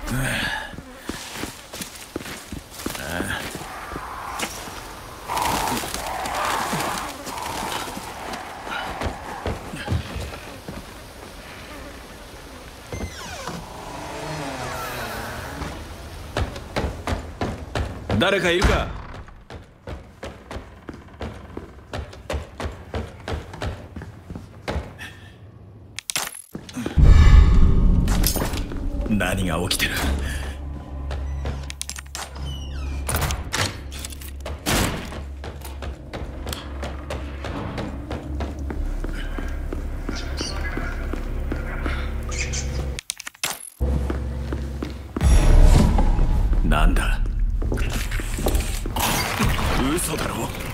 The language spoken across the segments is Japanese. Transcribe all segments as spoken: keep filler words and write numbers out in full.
誰かいるか？何が起きてる？なんだ？嘘だろ？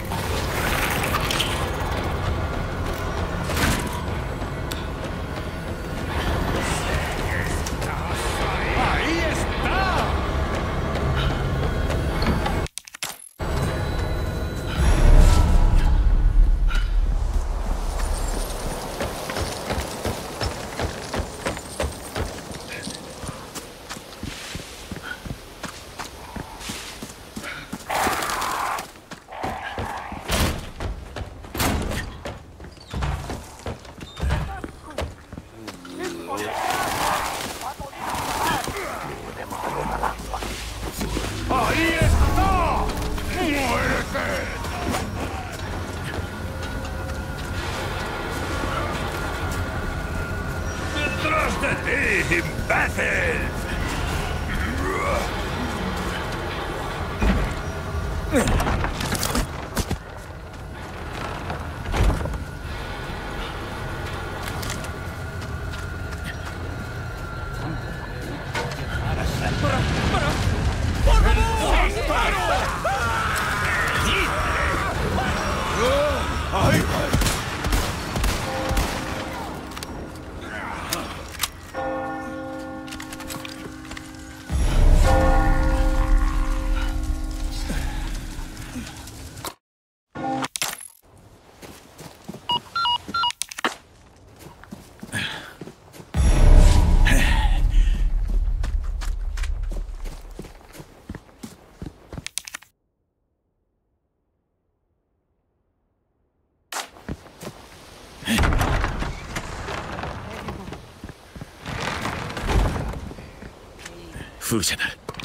風車だ。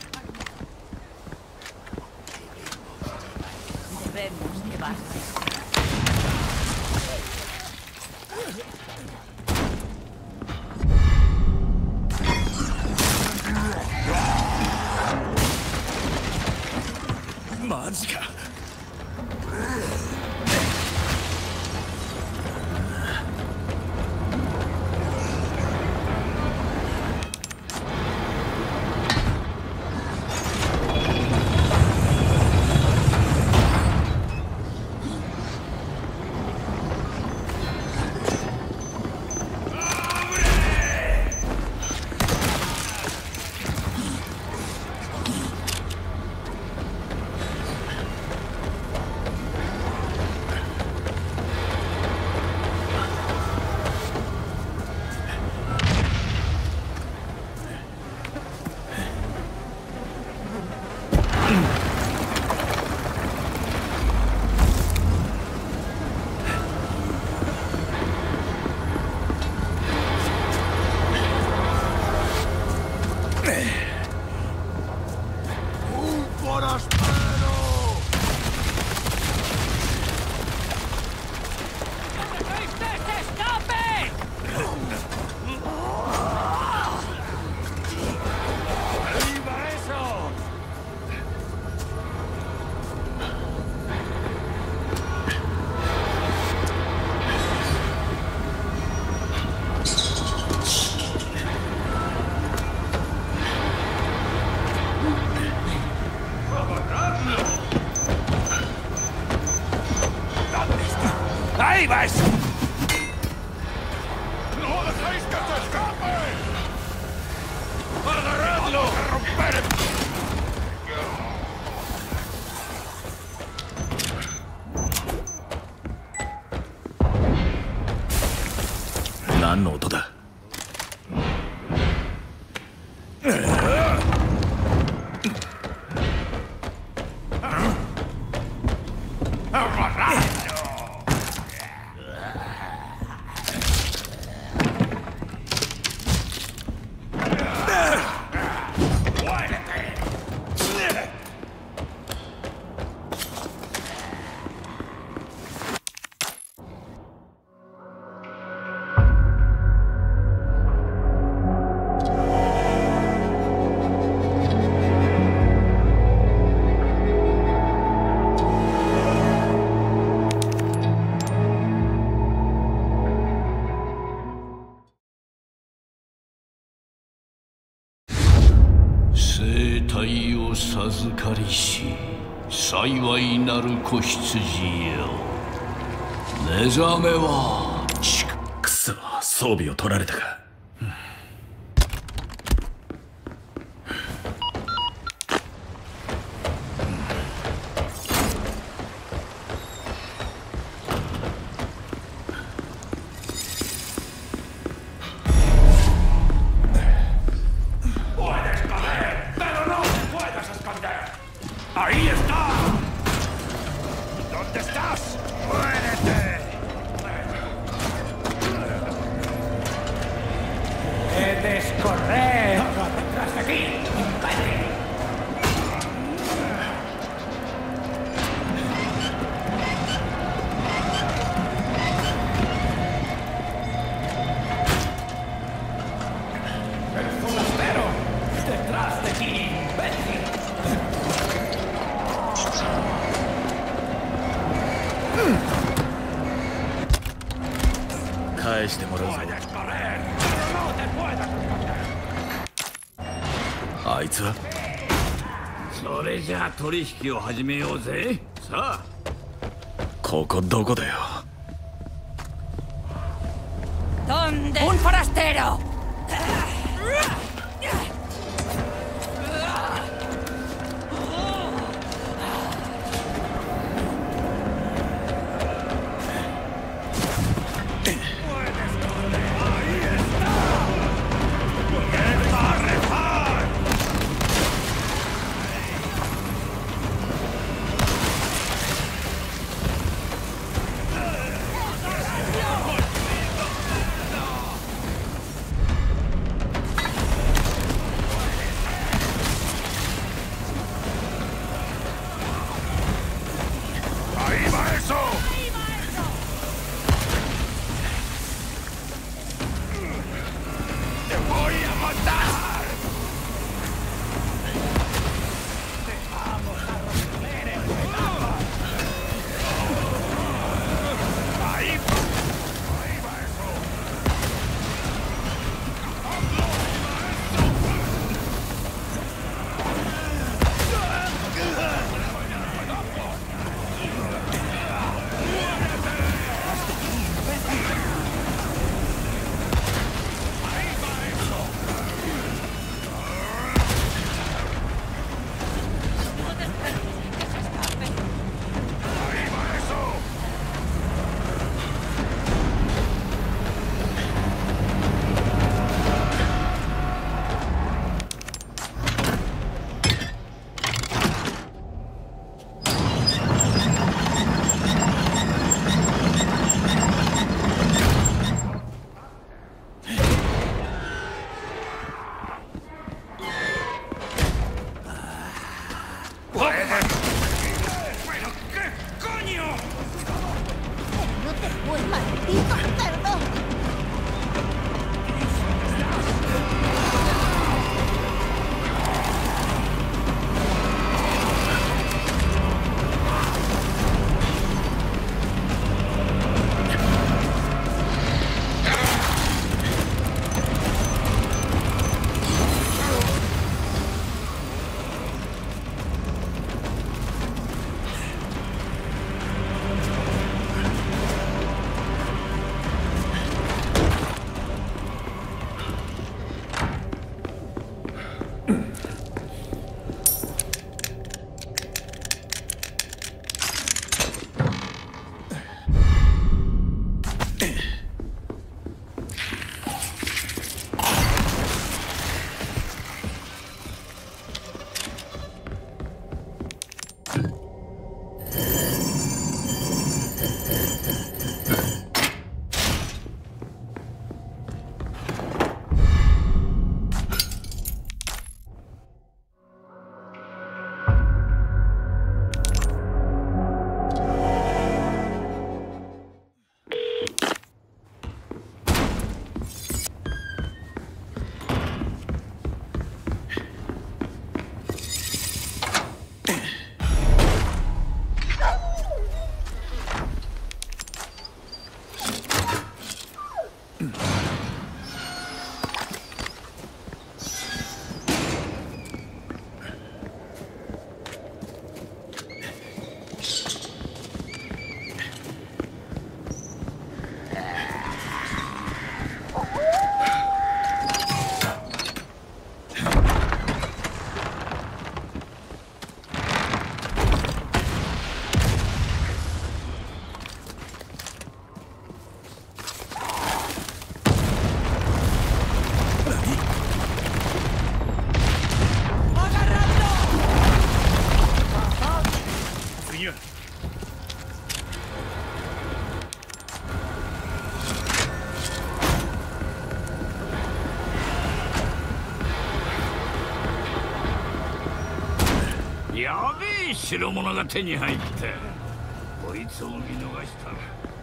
マジか。 ¡Ahí vais! ¡No dejéis que se escape! ¡Agarradlo! ¡A romper! 何の音だ？ 体を授かりし幸いなる子羊よ。目覚めはちくくそ、装備を取られたか。 ¡Ahí está! ¿Dónde estás? ¡Muérete! ¡Puedes correr! ¡Detrás de aquí! ¡Imbécil! ¡El forastero! ¡Detrás de ti, imbécil! 返してもらうぞ。あいつはそれじゃあ取引を始めようぜ。さあ、 ここどこだよ。 ¿Dónde? ¡Un forastero! やべえ代物が手に入った。こいつを見逃したら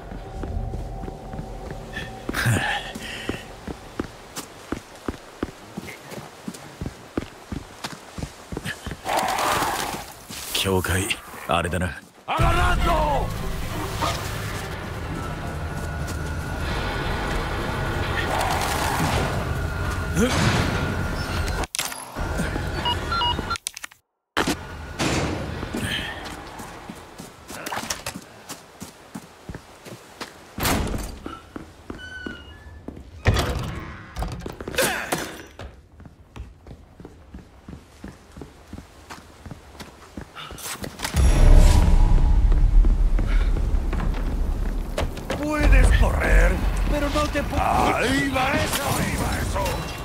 教会あれだな。 アガランド。Puedes correr, pero no te puedo. Ahí va eso, ahí va eso.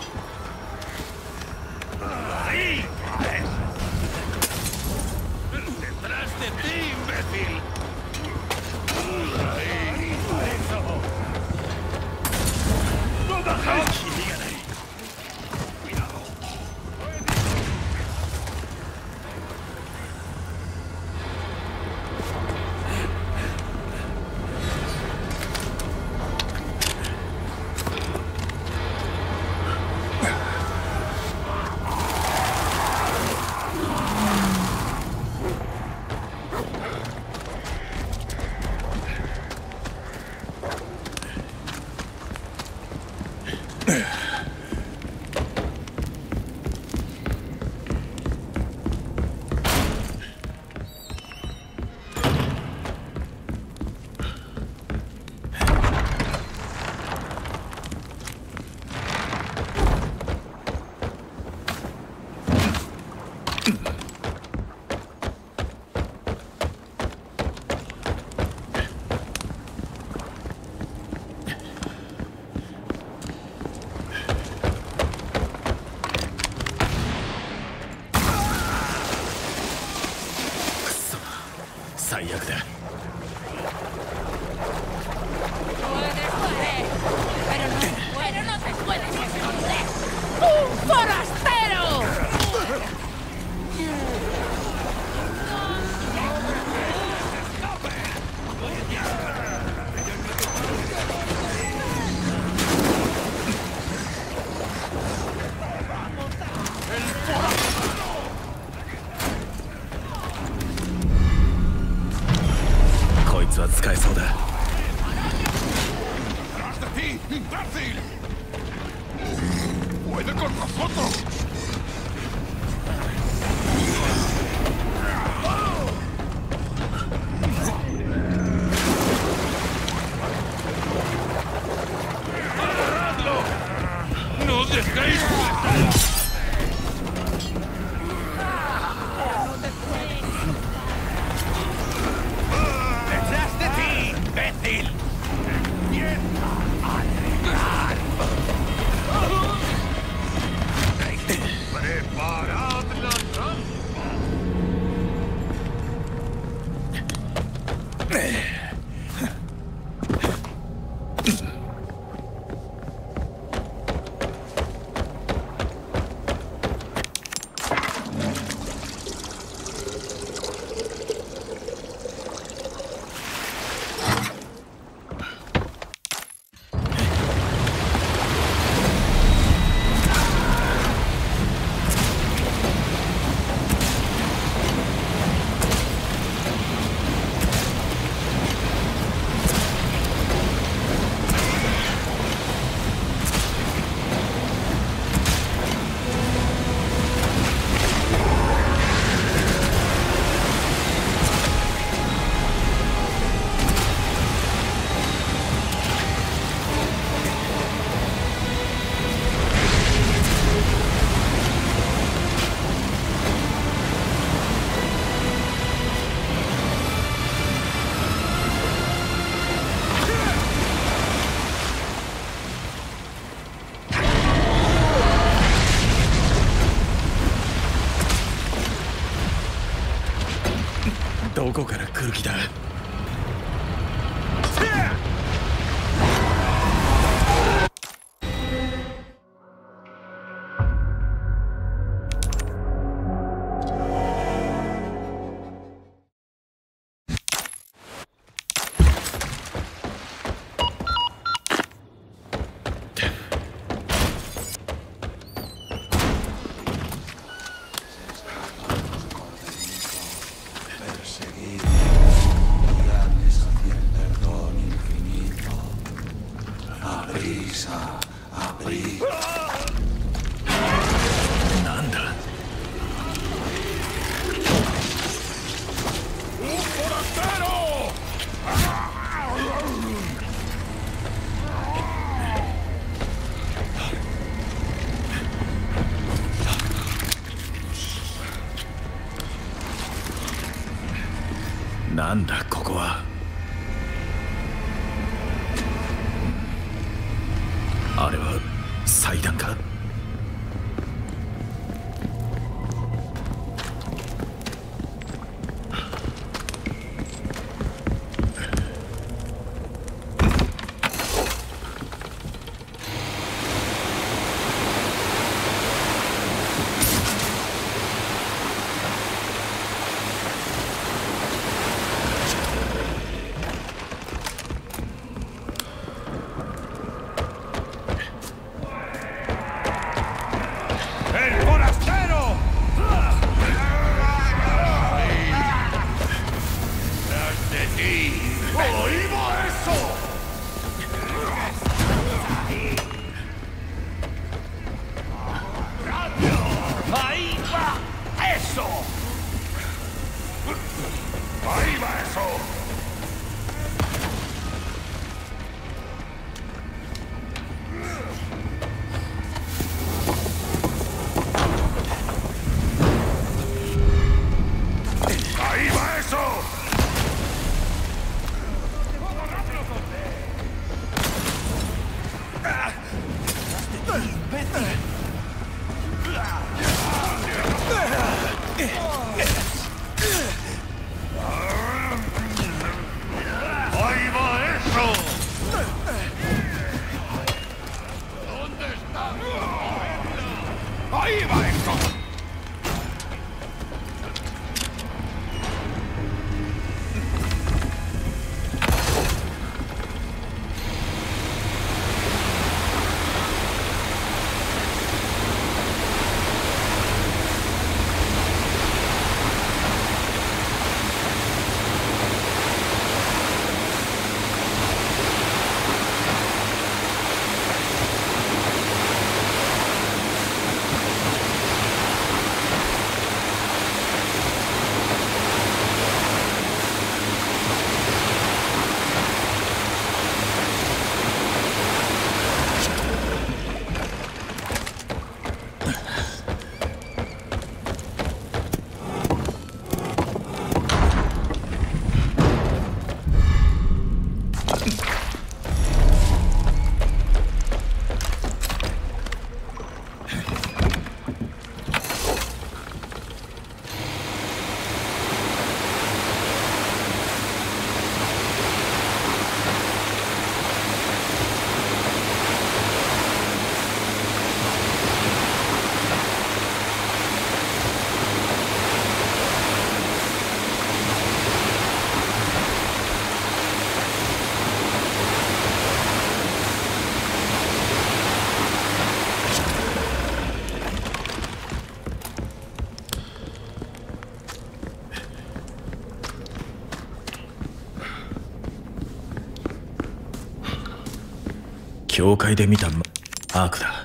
Ahí va eso. Detrás de ti, imbécil. Ahí va eso. No dejes. Cuidado. 最悪だ。 Puedes correr, pero no, pero no te puedes esconder. ¡Un forastero! こいつは使えそうだ。 ¡Tras de ti, imbécil! ¡Puede con nosotros! ¡Agarradlo! ¡No dejéis! ¡Detrás de ti, imbécil! ¡Empieza a llegar! ¡Preparad la trampa! どこから来る気だ。 なんだここは。あれは祭壇か。教会で見たアークだ。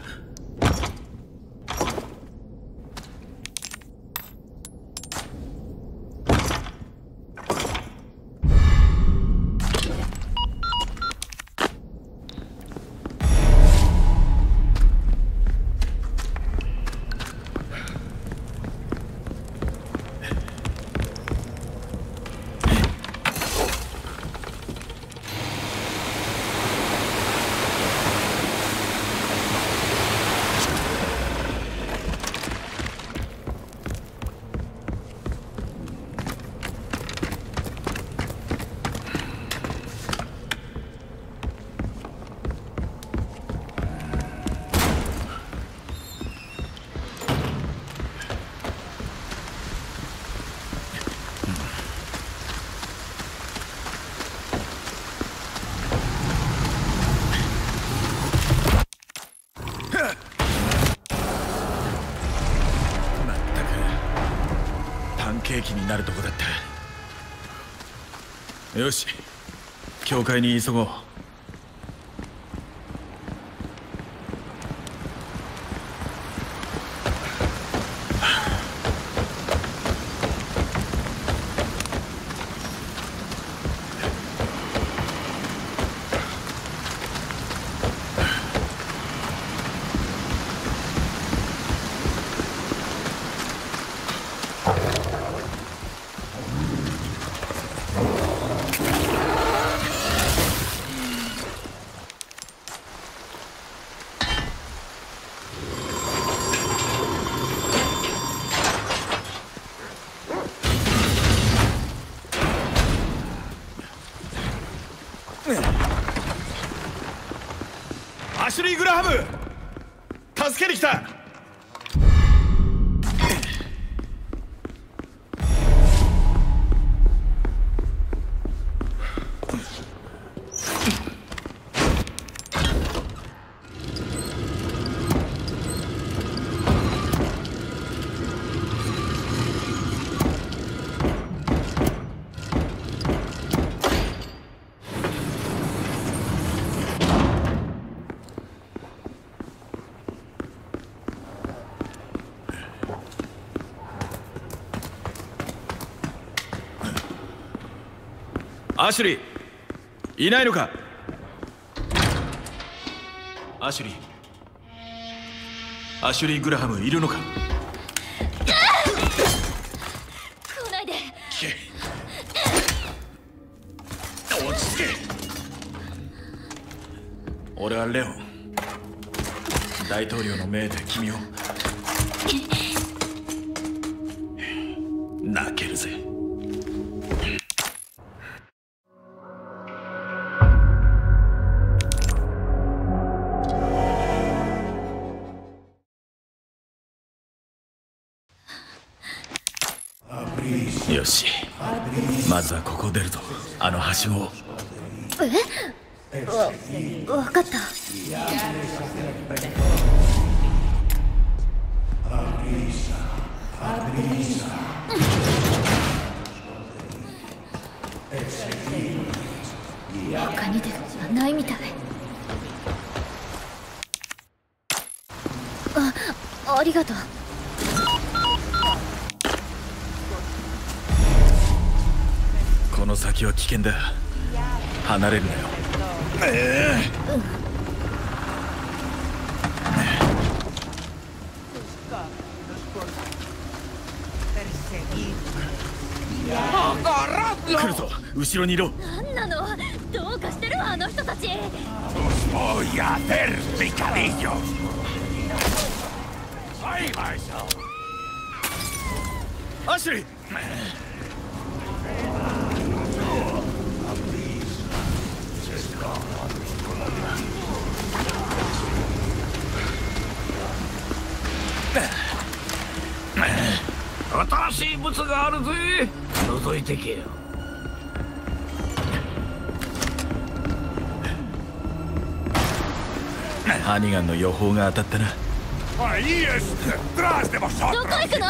ケーキになるとこだった。よし、教会に急ごう。 Oh! シュリー・グラハム、助けに来た。アシュリー、いないのか？アシュリー、アシュリー・グラハムいるのか？ 来ないで。 落ち着け。俺はレオン、大統領の命で君を。泣けるぜ。よし、まずはここを出るぞ。あのはしごを。 え？わ、わかった。他に出口はないみたい。あ、ありがとう。 この先は危険だ。離れるなよ。ええ、うん、来るぞ、後ろにいろ。 なんなの、どうかしてるわ、あの人たち。 Voy a hacer picadillo. Ahí vais. アシュリー、 新しい物があるぜ。覗いてけよ。 ハニガンの予報が当たったな。 Ahí es, detrás de vosotros. どこ行くの？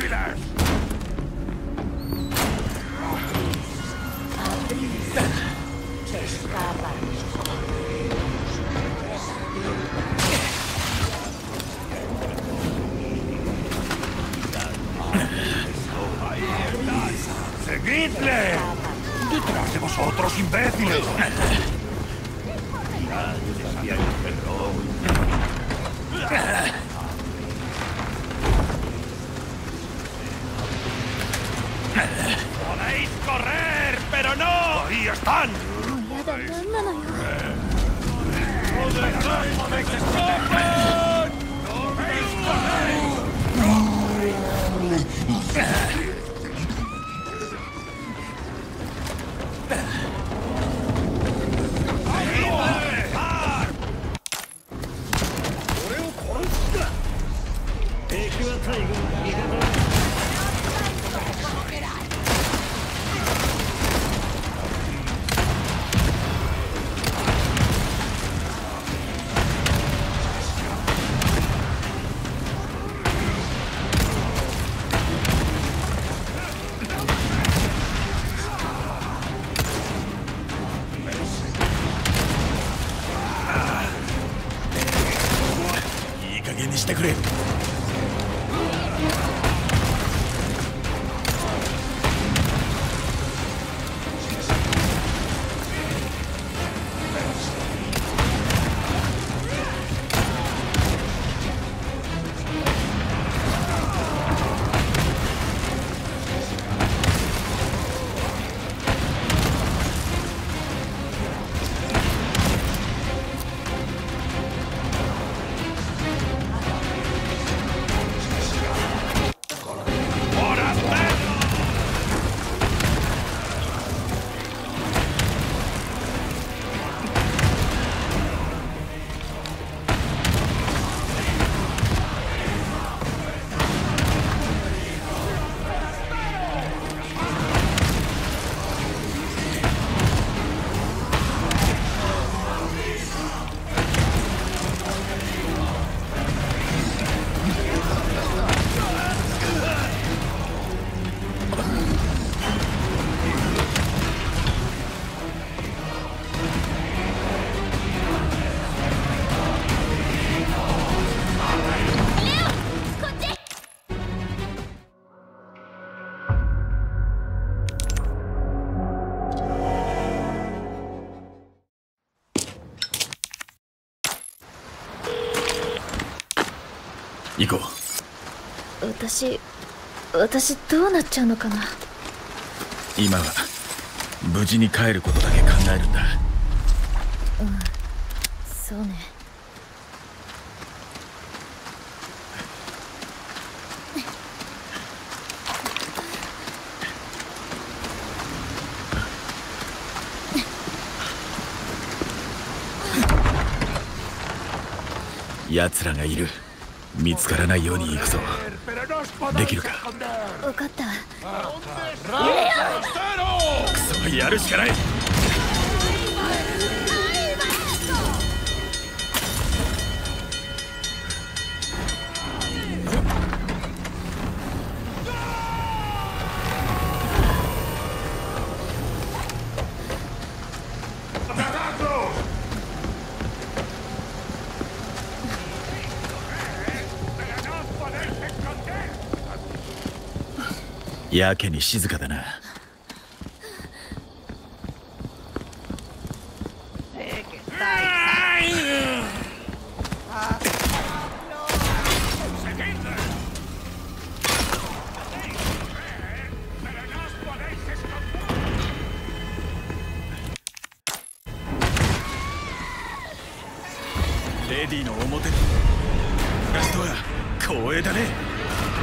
¡Seguidle! ¡Detrás de vosotros, imbéciles! ¡Podéis correr, pero no! ¡Ahí están! やだ、なんなのよ。 ¡Podéis escapar! ¡Podéis correr! 行こう。 私私どうなっちゃうのかな。 今は無事に帰ることだけ考えるんだ。 うんそうね。 奴らがいる。見つからないように行くぞ。できるか。 分かった。 クソ、やるしかない。やけに静かだな。レディの表にラストは光栄だね。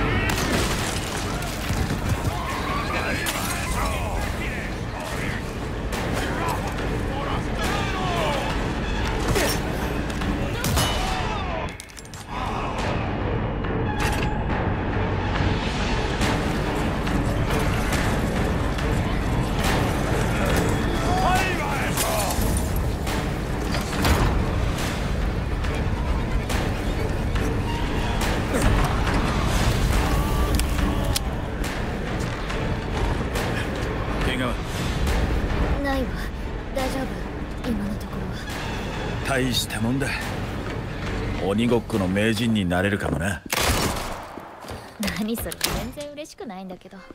ないわ。大丈夫、今のところは。 大したもんだ。鬼ごっこの名人になれるかもな。 何それ、全然嬉しくないんだけど。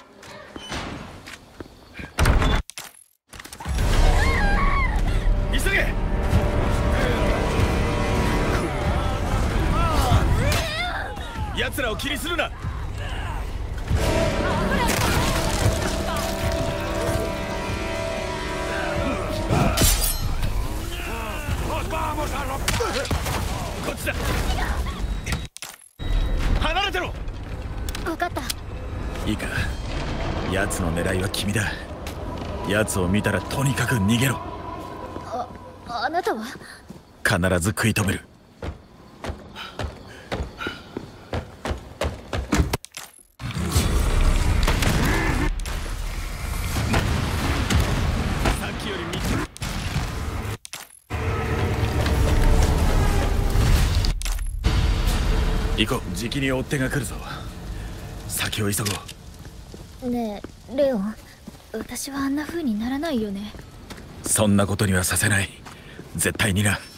急げ。奴らを気にするな。こっちだ。離れてろ。 分かった。 いいか、奴の狙いは君だ。奴を見たらとにかく逃げろ。 あ、あなたは？ 必ず食い止める。さっきより見てる。行こう。じきに追っ手が来るぞ。先を急ごう。 ねえレオン、私はあんな風にならないよね。 そんなことにはさせない。絶対にな。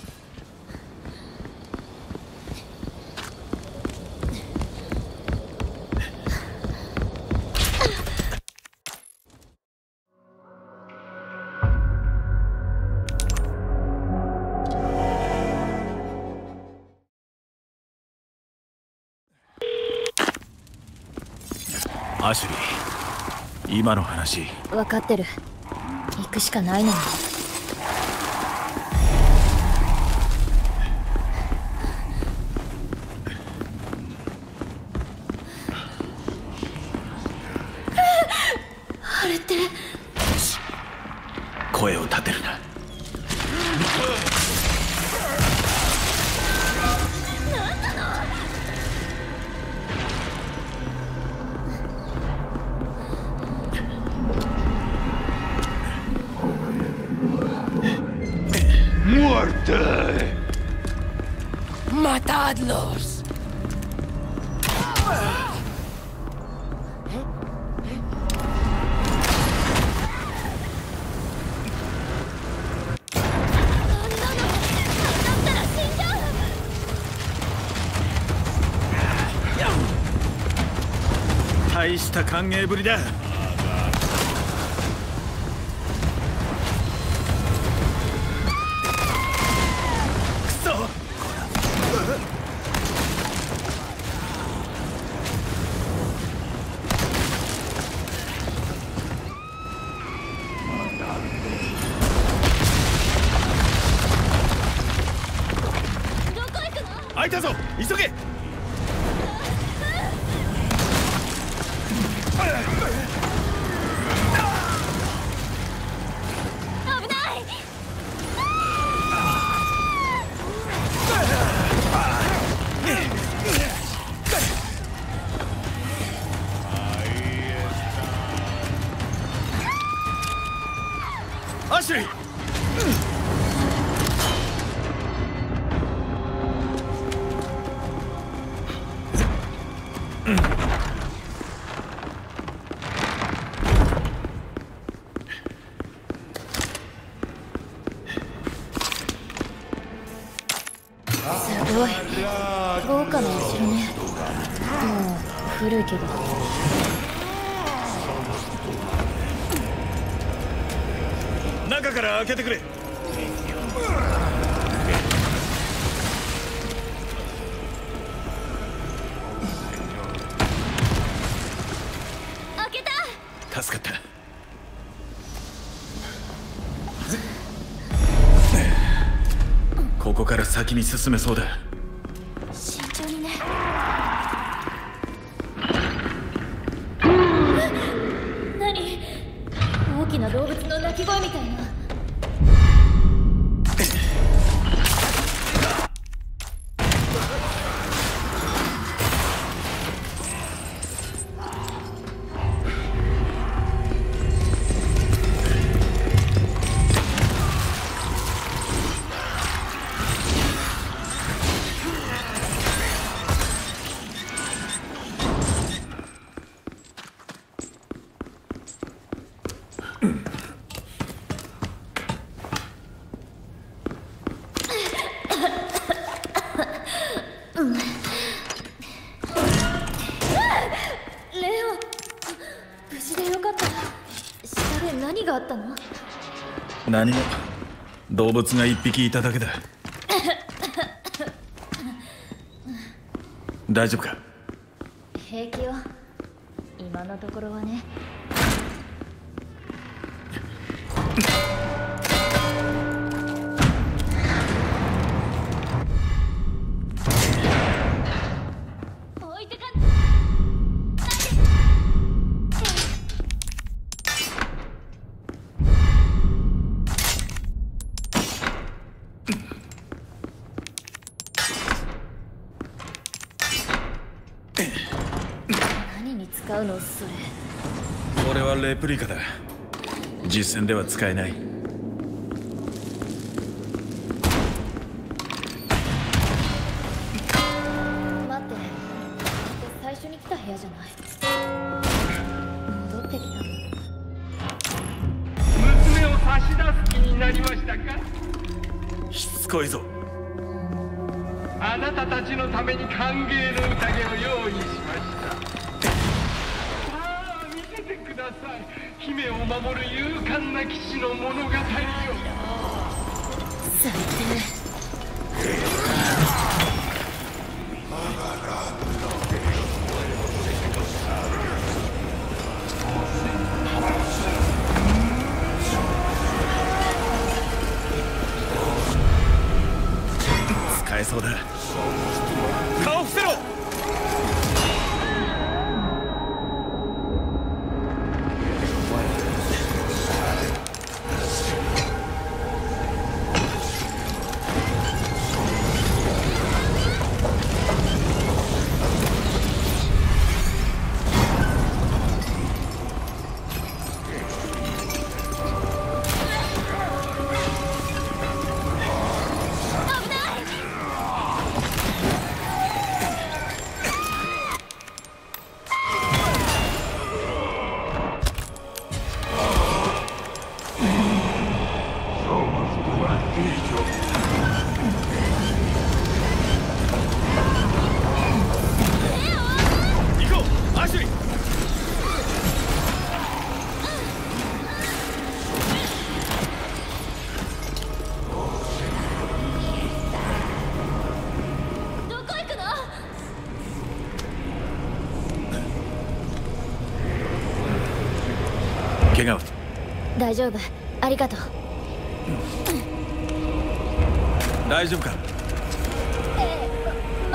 アシュリー、今の話。 分かってる。行くしかないのに。あれって。 声を立てるな。 Muerte! ¡Matadlos! ¡大した歓迎ぶりだ。 いたぞ、急げ。アシュリー、 すごい豪華なお城ね。もう古いけど。 中から開けてくれ。 開けた。 助かった。ここから先に進めそうだ。 慎重にね。何？大きな動物の鳴き声みたいな。何があったの？ 何も。動物が一匹いただけだ。大丈夫か？ 平気よ、今のところはね。置いてかん。何に使うのそれ？ これはレプリカだ。実戦では使えない。 待って、最初に来た部屋じゃない？戻ってきた。 娘を差し出す気になりましたか？ しつこいぞ。 あなたたちのために歓迎の宴を用意しました。さあ見せてください、姫を守る勇敢な騎士の物語を。 最低。 使えそうだ。顔伏せろ。怪我は？ 大丈夫、ありがとう。 大丈夫か？ ええ、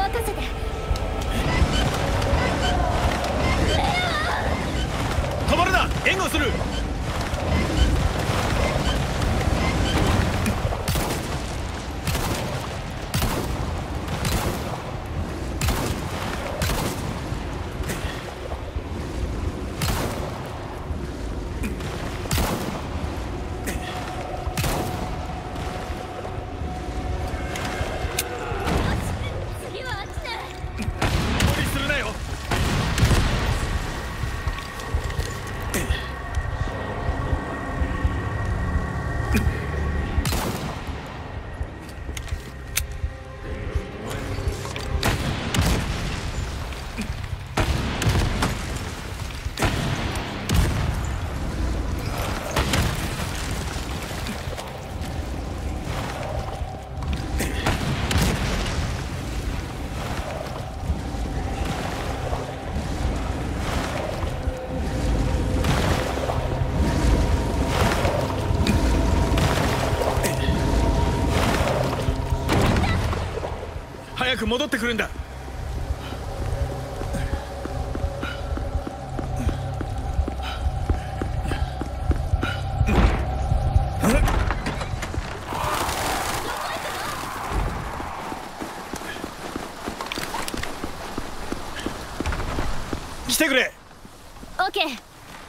援護する。早く戻ってくるんだ。来てくれ。 オッケー。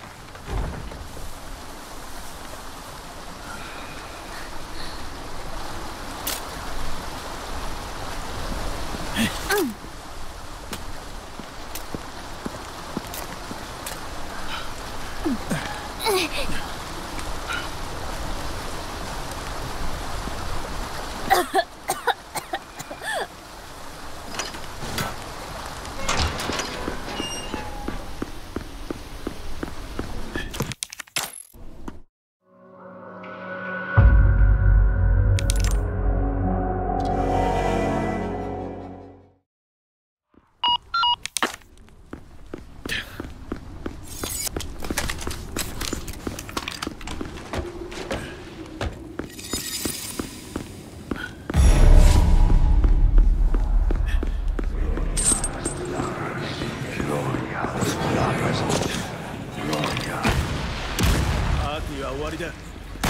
終わりだ。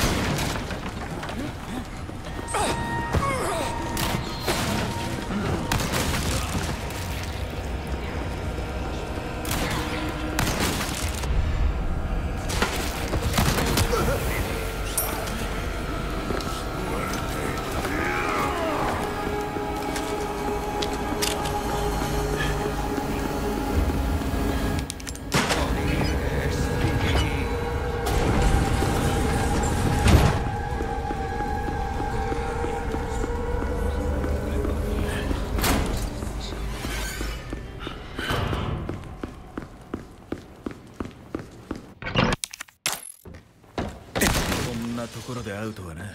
こんなところで会うとはな。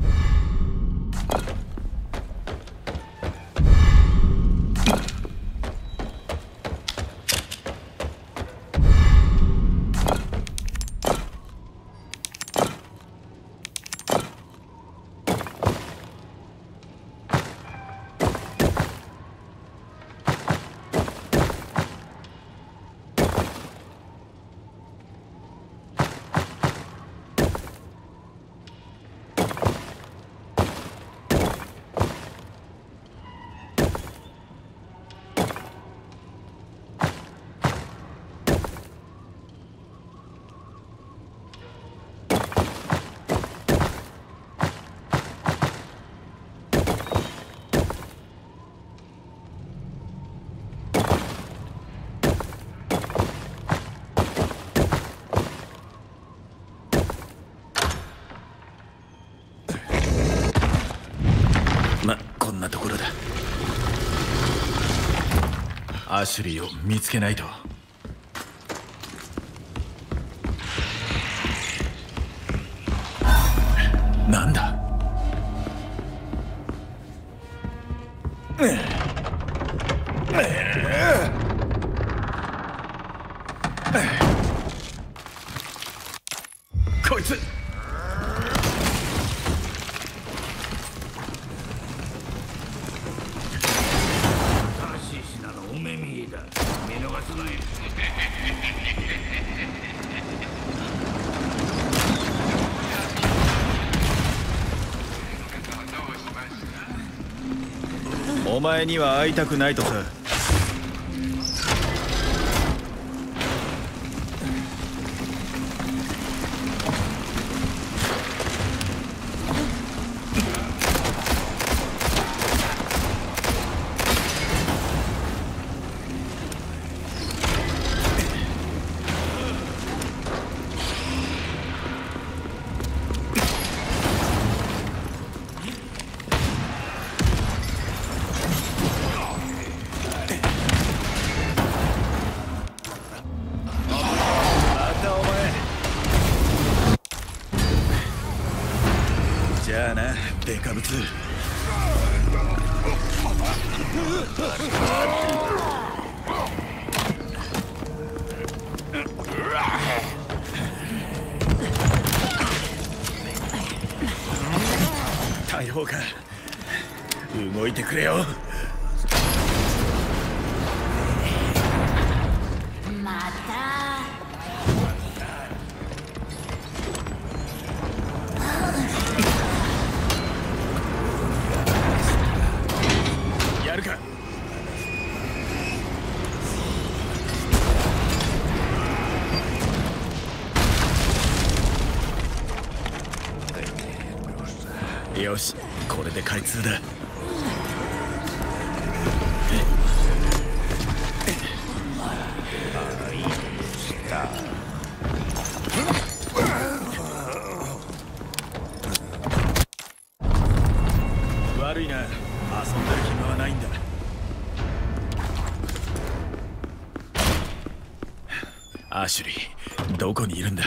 ま、こんなところだ。アシュリーを見つけないと。なんだ。こいつ。 お目見えだ。見逃すなよ。 お前には会いたくないとさ。じゃあな、デカブツ。大砲か、動いてくれよ。 またやるか。よし、これで開通だ。悪いな、遊んでる暇はないんだ。アシュリー、どこにいるんだ。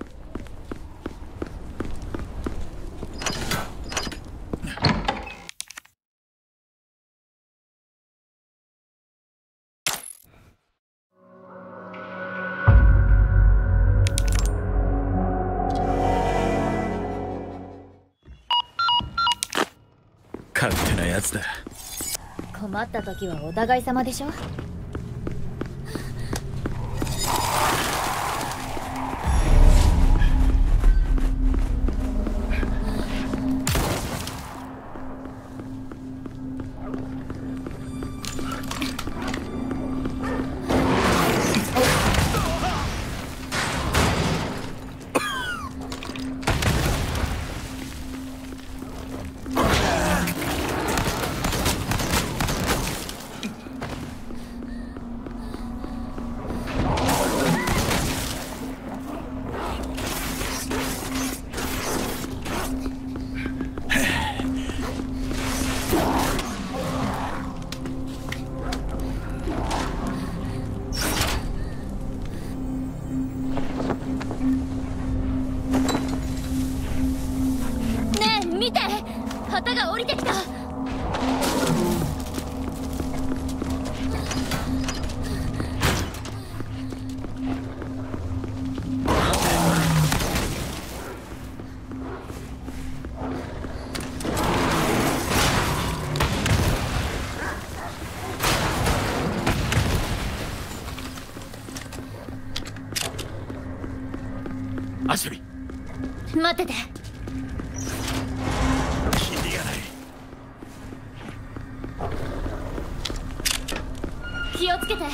勝手なやつだ。 困った時はお互い様でしょ。見て、旗が降りてきた。 アシュリー、 待ってて。気をつけて。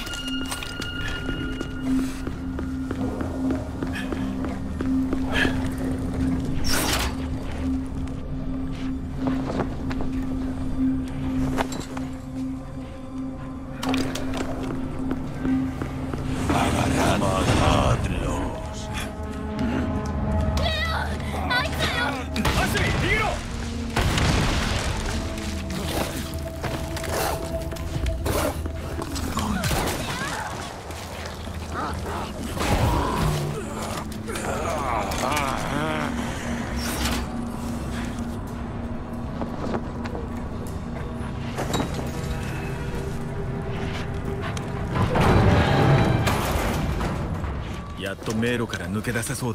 やっと迷路から抜け出せそうだ。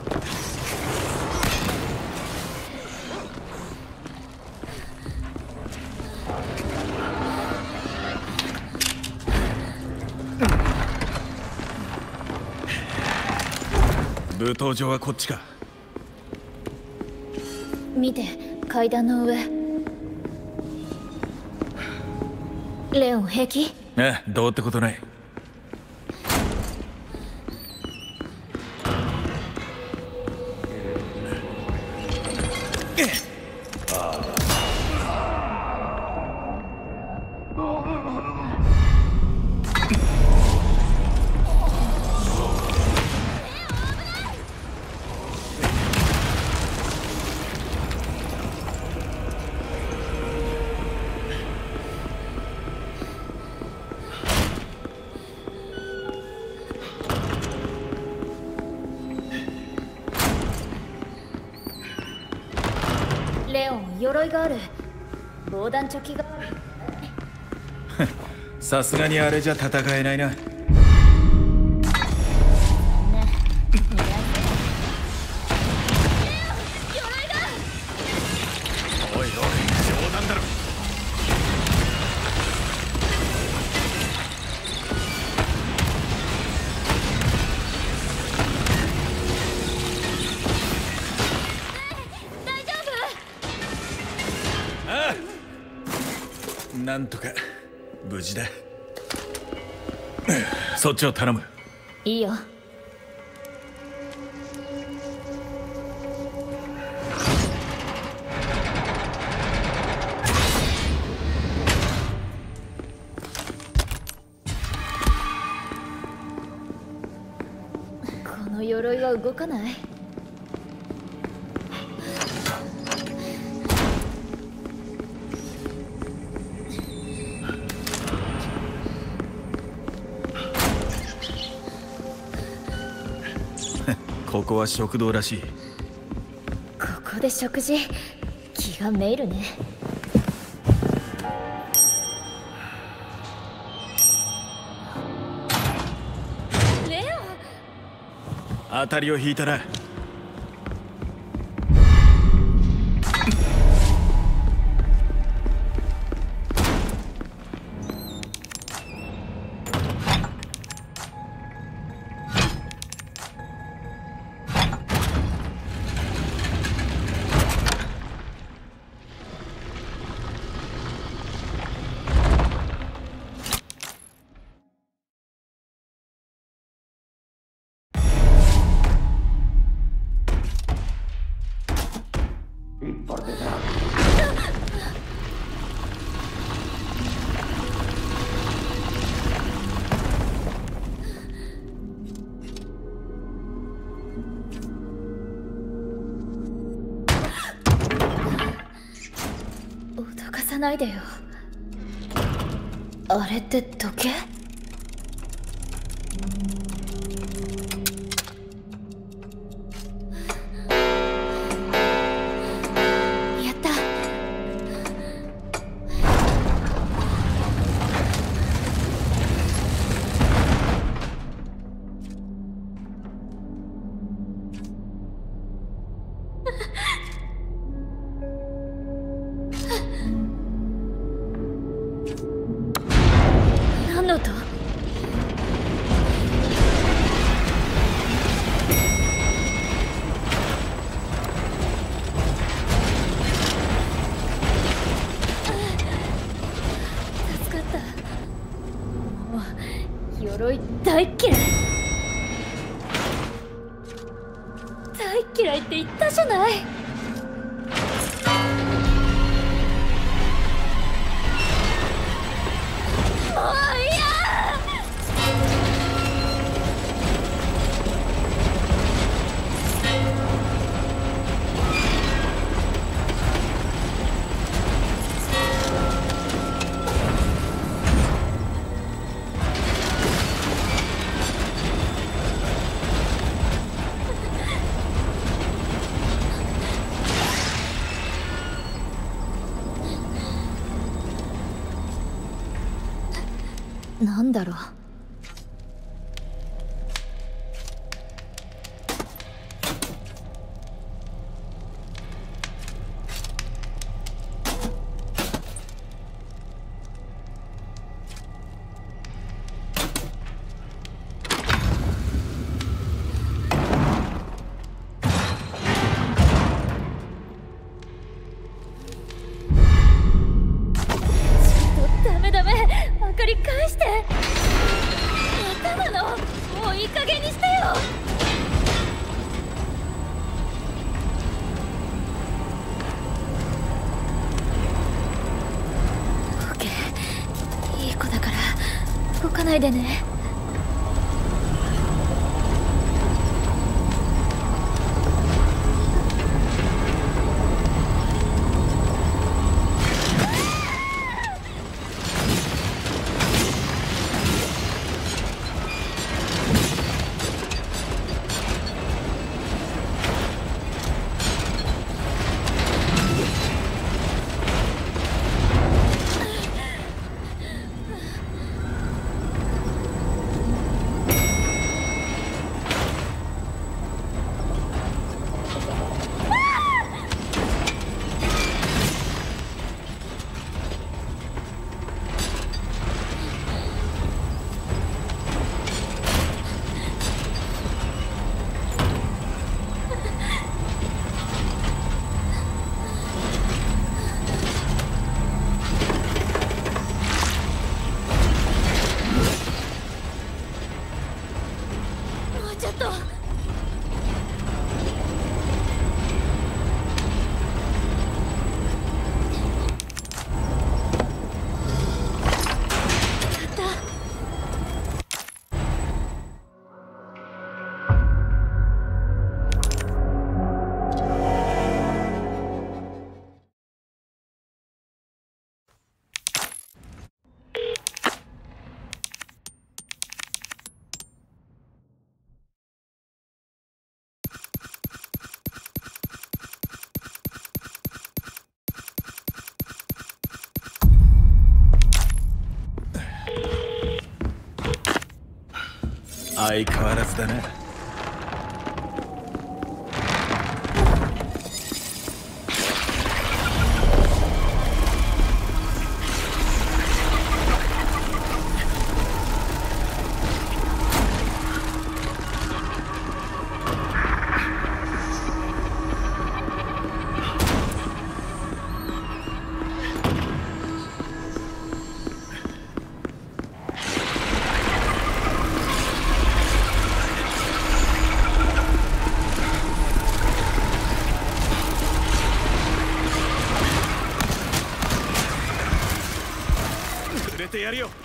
舞踏場はこっちか。 見て、階段の上。 レオン平気？ ああ、どうってことない。 レオン、鎧がある。防弾チョッキがある。 さすがにあれじゃ戦えないな。 ね、似合いおいおい、冗談だろ。 大丈ああ、なんとか無事だ。そっちを頼む。 夫？いいよ。この鎧は動かない。 ここは食堂らしい。 ここで食事、気がめいるね。レオン、 当たりを引いたな。 脅かさないでよ。あれって時計？やった。何の音？助かった。もう鎧大嫌い。大嫌いって言ったじゃない。もう嫌。なんだろう。ちょっとダメダメ。 ないでね。 相変わらずだな。てやるよ。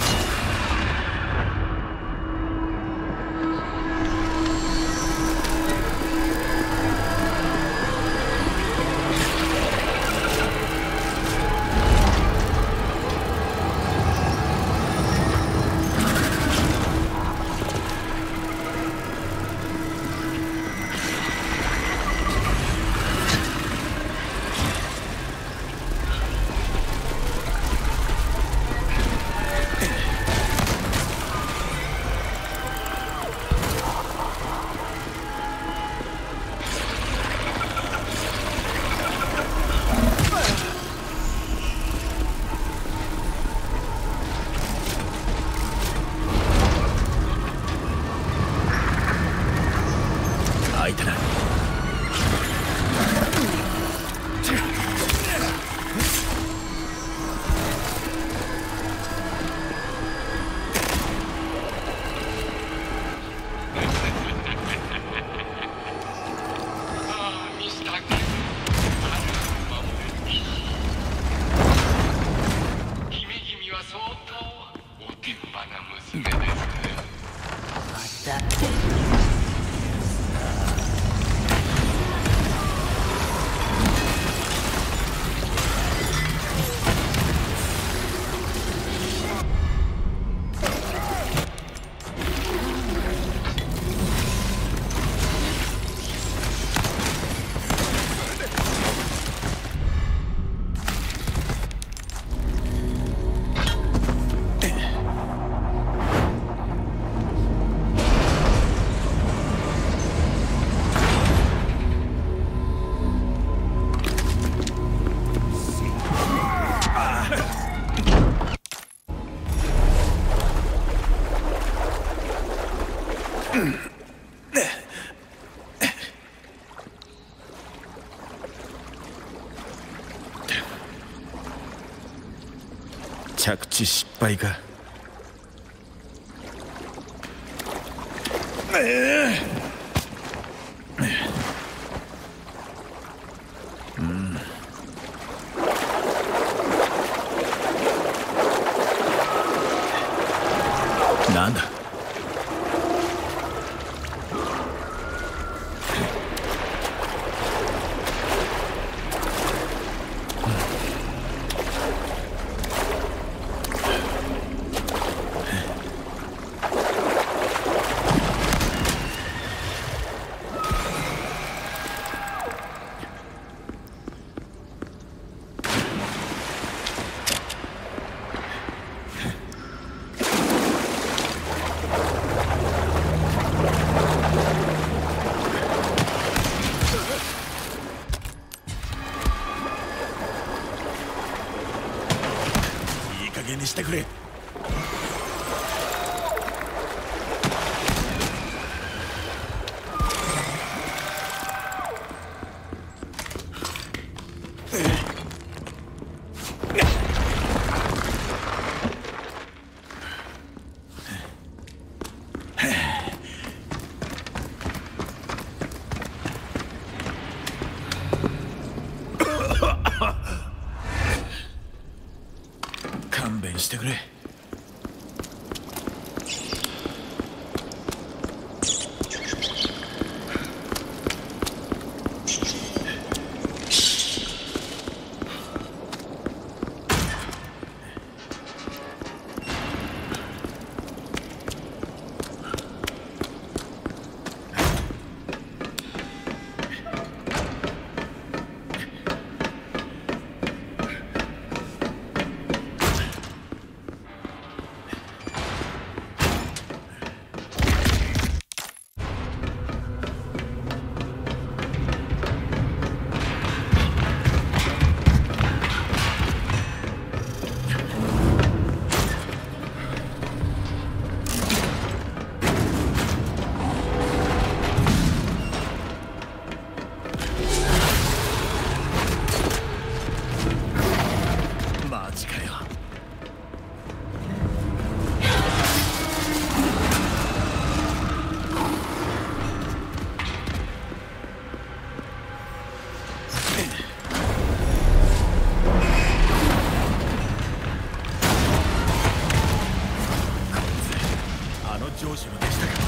着地失敗か。うんしてくれ。勘弁してくれ。上司のでしたか。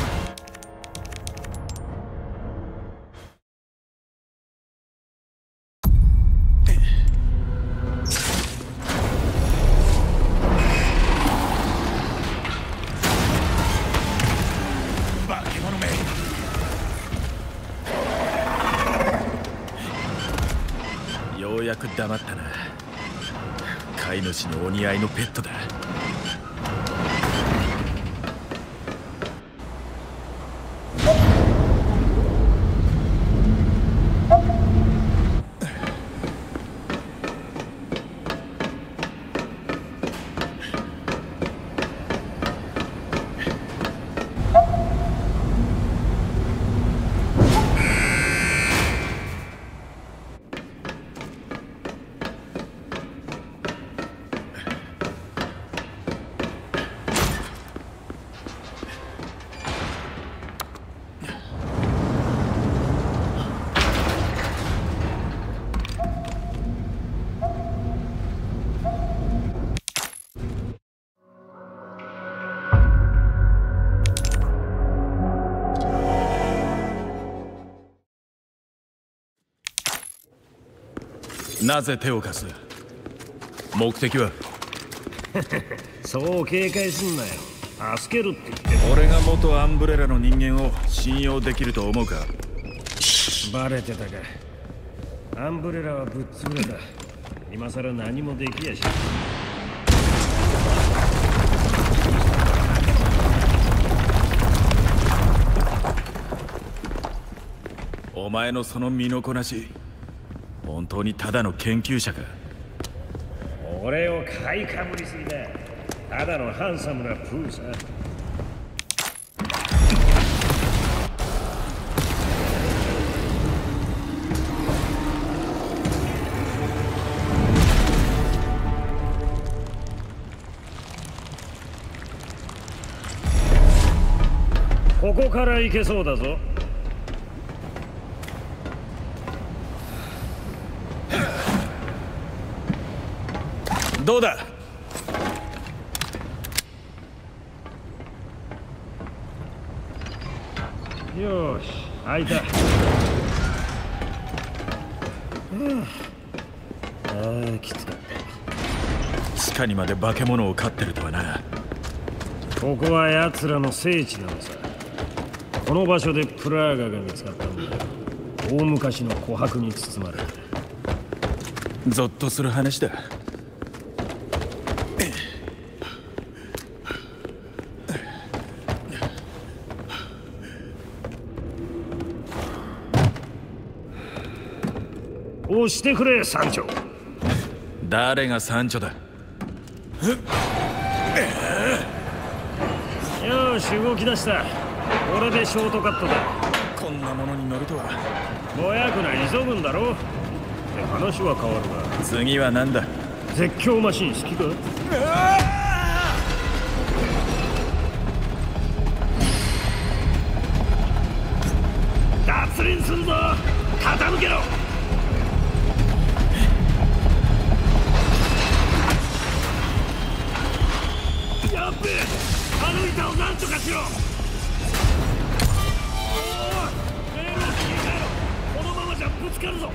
化け物め。ようやく黙ったな。飼い主のお似合いのペットだ。なぜ手を貸す？目的は？ そう警戒すんなよ。助けるって言って俺が元アンブレラの人間を信用できると思うか？ バレてたか。アンブレラはぶっ潰れた。今さら何もできやしない。 お前のその身のこなし、本当にただの研究者か？ 俺を買いかぶりすぎだ。ただのハンサムなプーさ。ここから行けそうだぞ。 どうだ？ よし、開いた。ああ、きつかった。 地下にまで化け物を飼ってるとはな。 ここは奴らの聖地なのさ。この場所でプラーガが見つかったんだよ。大昔の琥珀に包まれて。 ゾッとする話だ。押してくれ、サンチョ。 誰がサンチョだ？ よし動き出した。これでショートカットだ。 こんなものに乗るとは。 ぼやくな急ぐんだろ。って話は変わるが、 次は何だ。 絶叫マシン好きか？脱輪するぞ。傾けろ。やっべえ、あの板をなんとかしろ。おい、レールを切り替えろ。このままじゃぶつかるぞ。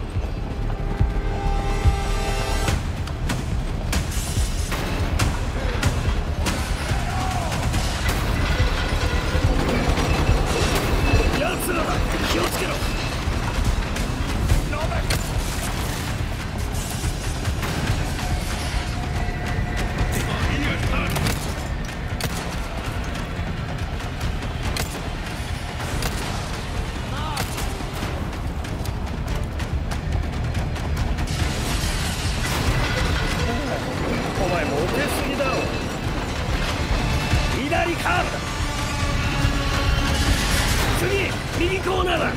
奴らだ、気をつけろ。お前モテすぎだろ。左カーブだ。次、右コーナーだ。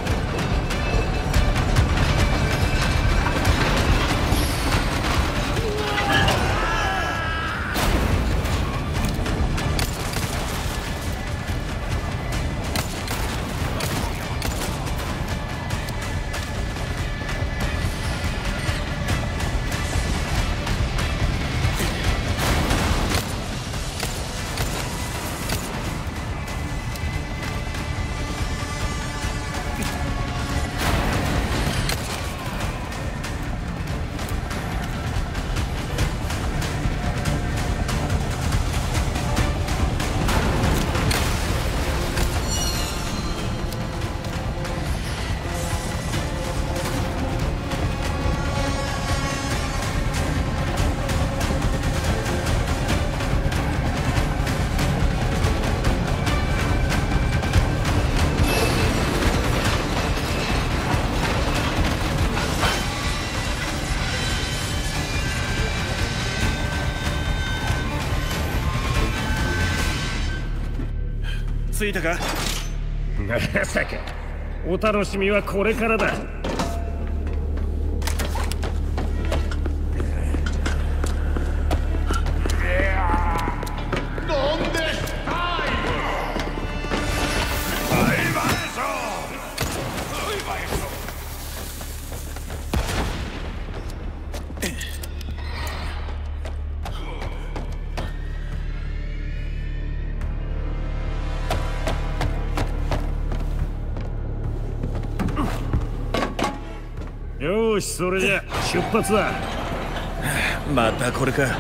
着いたか？ まさか、お楽しみはこれからだ。よし、それじゃ出発だ。 またこれか。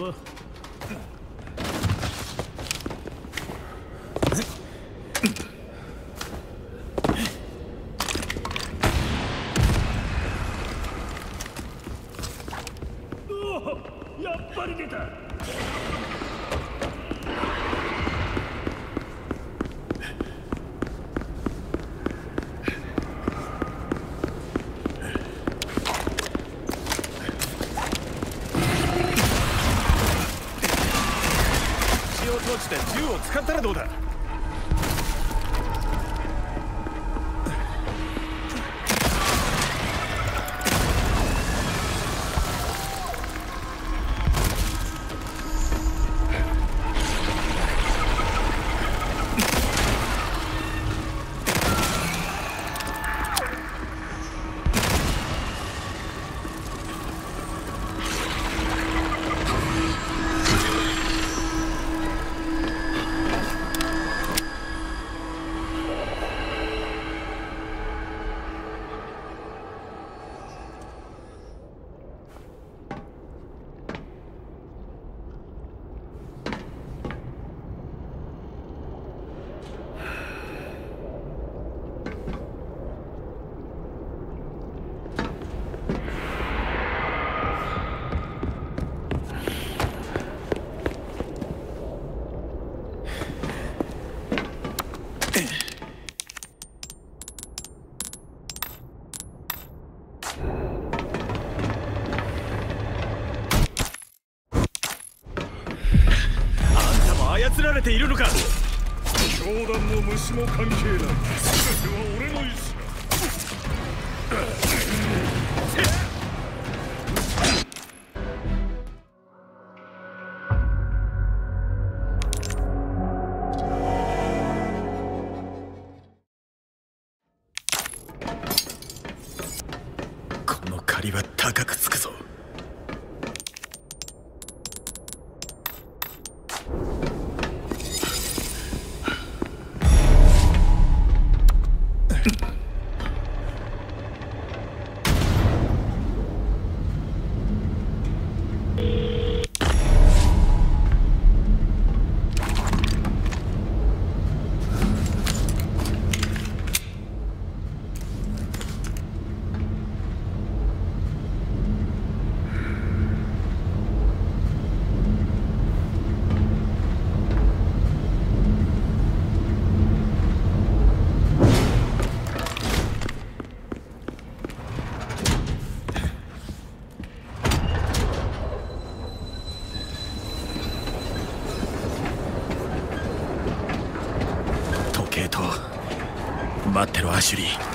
ぞ。おお、やっぱり出た。 落ちて銃を使ったらどうだ。操られているのか。 教団も虫も関係ない。全ては俺の意思だ。この借りは高くつくぞ。待ってろアシュリー。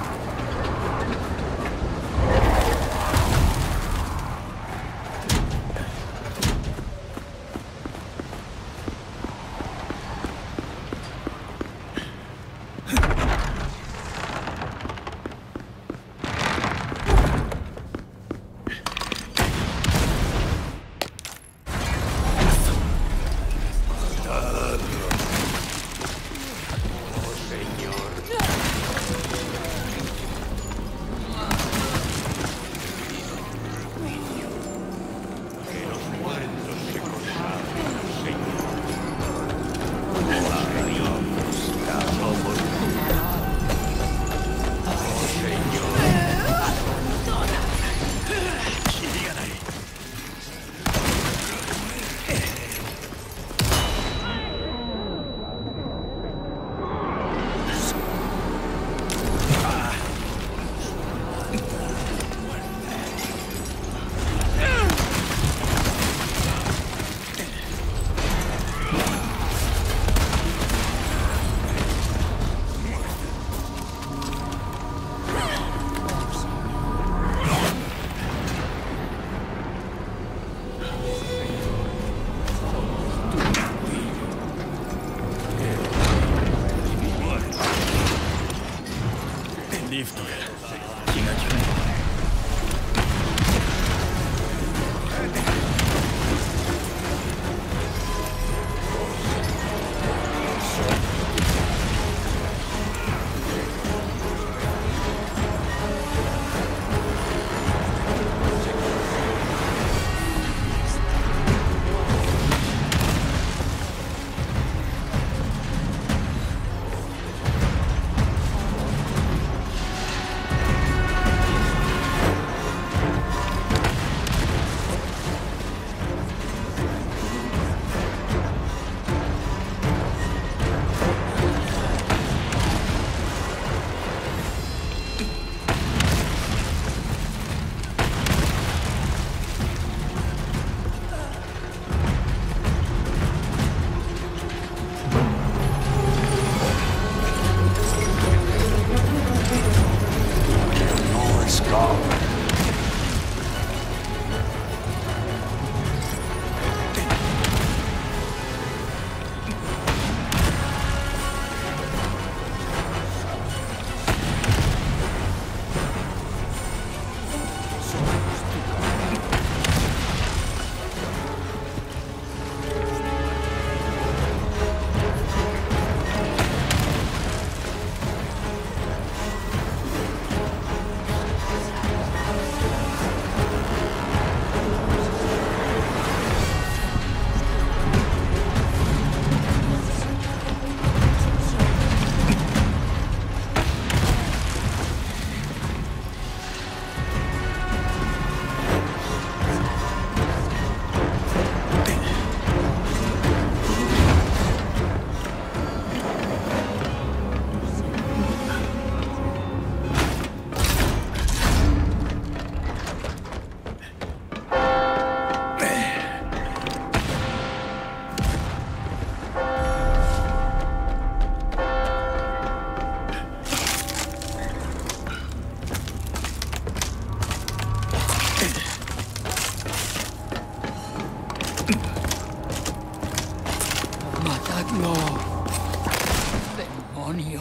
リフトが気が利かない。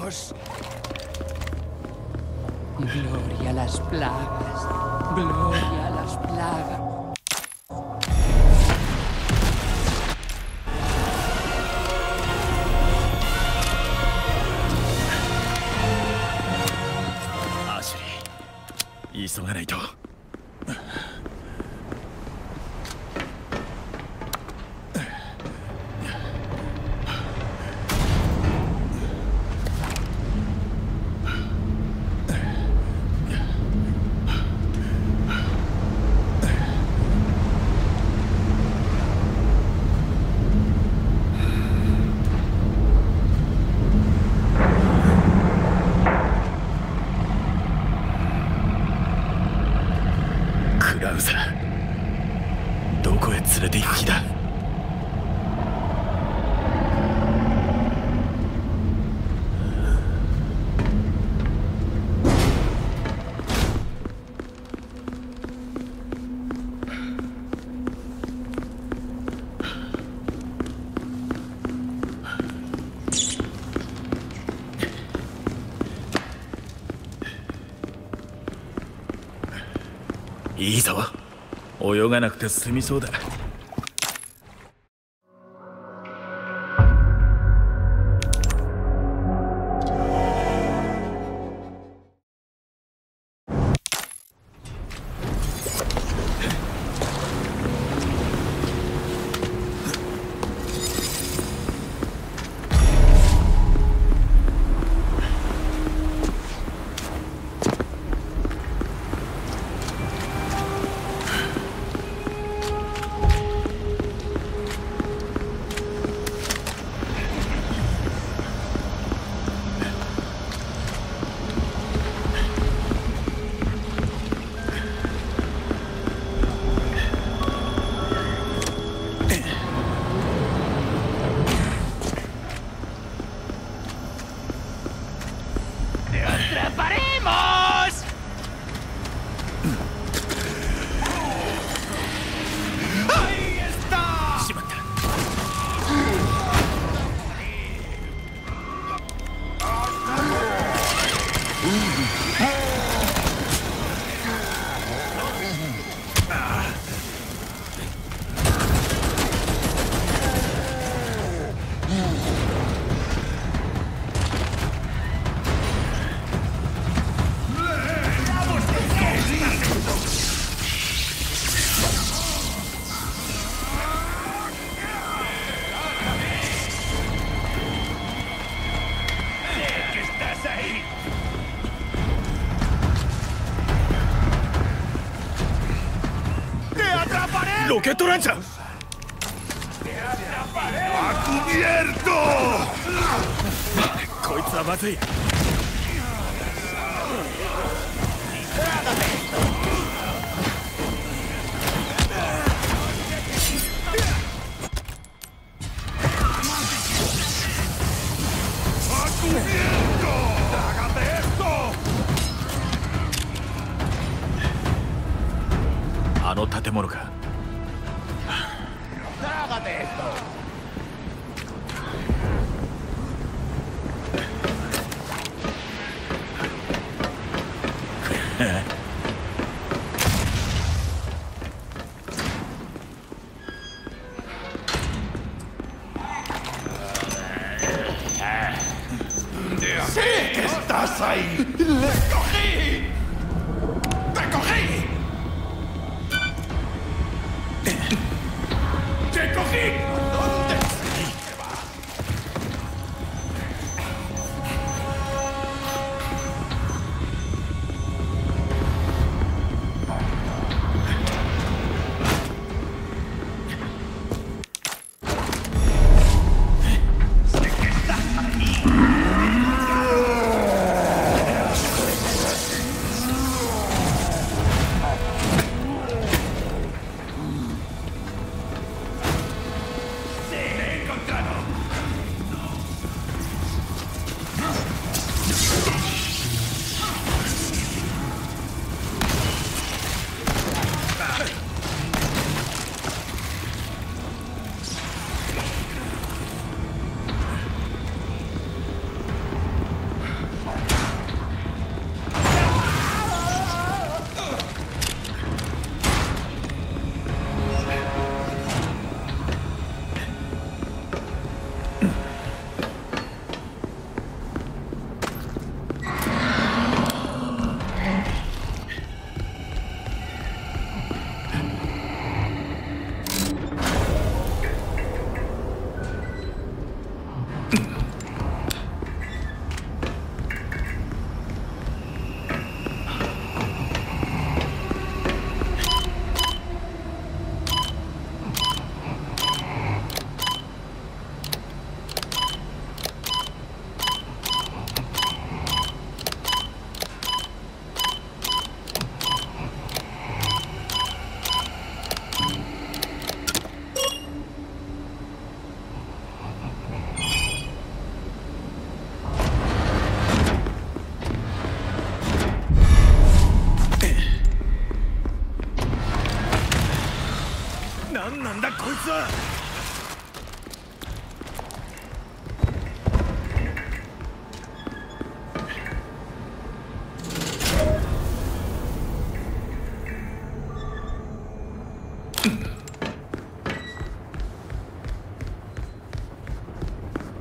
Gloria a las plagas. Gloria a las plagas. アシュリー、急がないと。クラウザ、どこへ連れて行く気だ。いいぞ、泳がなくて済みそうだ。ロケットランチャー。こいつはまずい。あの建物か。 ¿Qué estás ahí? ¡Le cogí! ¡Te cogí! ¡Te cogí! ¿Dónde sí que va? Sé que estás ahí.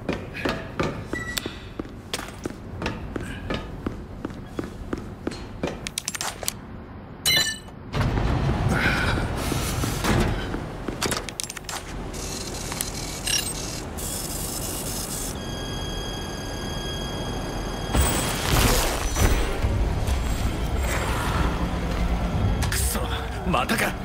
またか。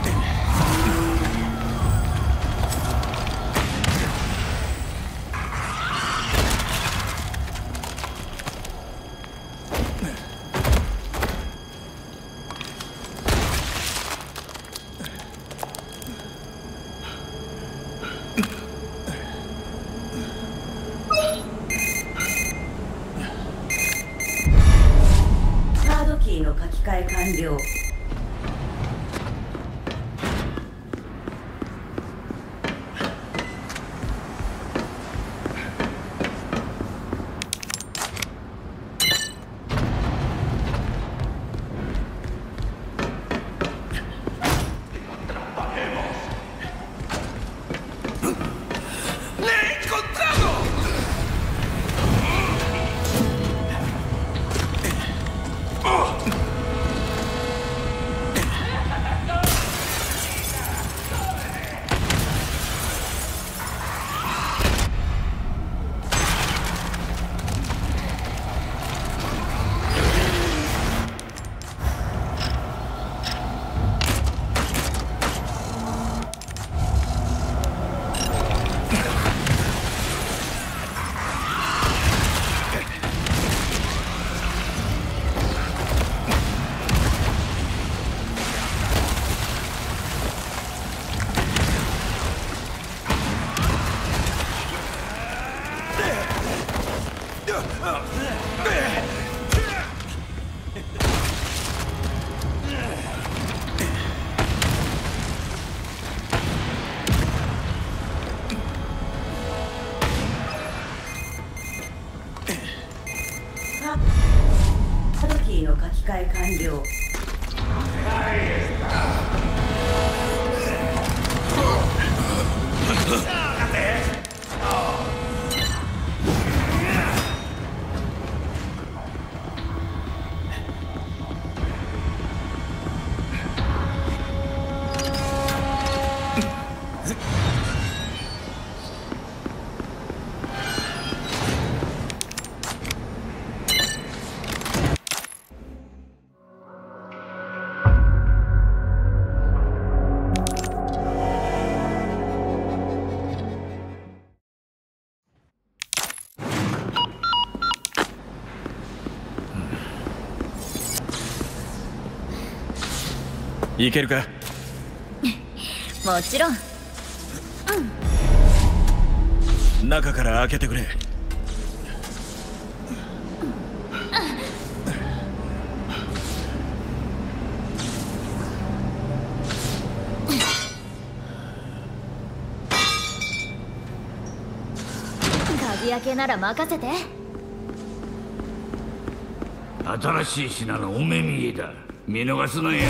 カードキーの書き換え完了。カードキーの書き換え完了。 いけるか。 もちろん。 うん、中から開けてくれ。 鍵開けなら任せて。 新しい品のお目見えだ。見逃すなよ。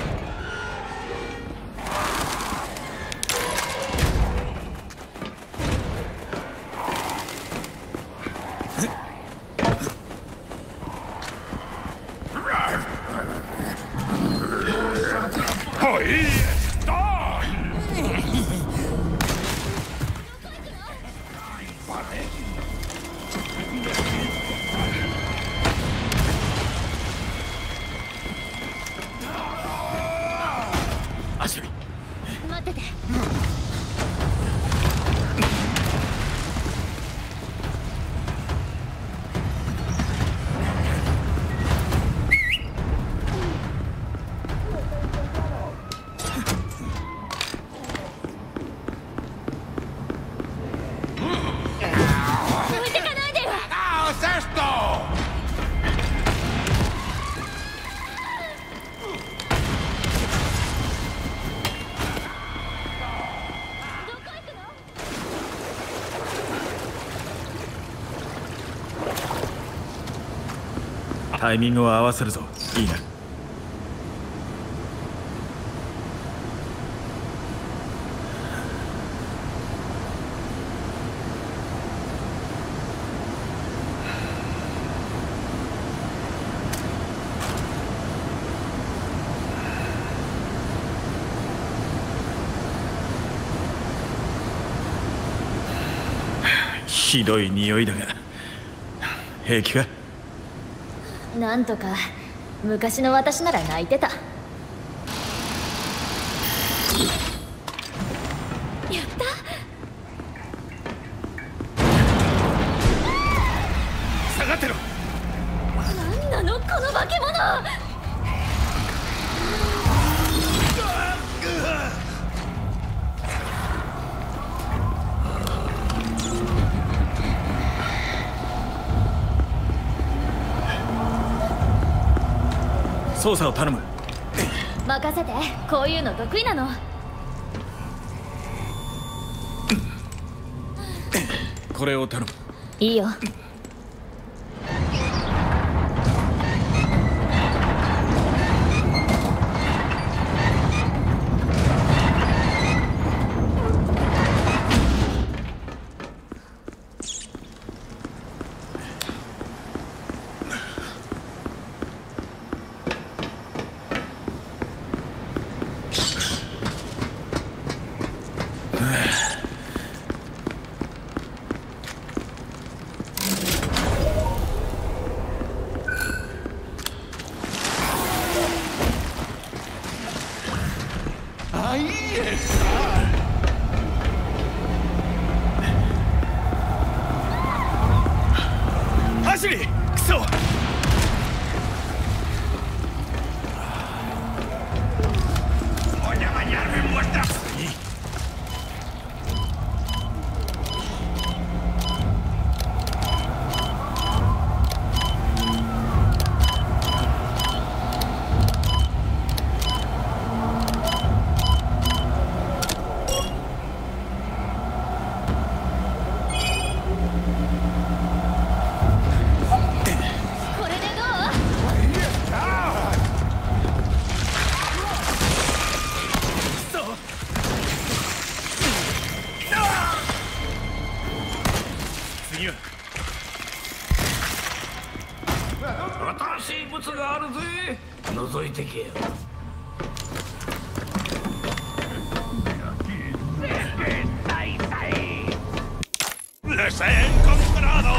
待ってて。置いてかないでよ。 タイミングを合わせるぞ。いいな。 ひどい匂いだが平気か？ なんとか昔の私なら泣いてた。やった下がってろ。 なんなのこの化け物。 操作を頼む。 任せて、こういうの得意なの。 これを頼む。 いいよ。 走り、クソ。 新しい物があるぜ。覗いてけよ。 Les he encontrado.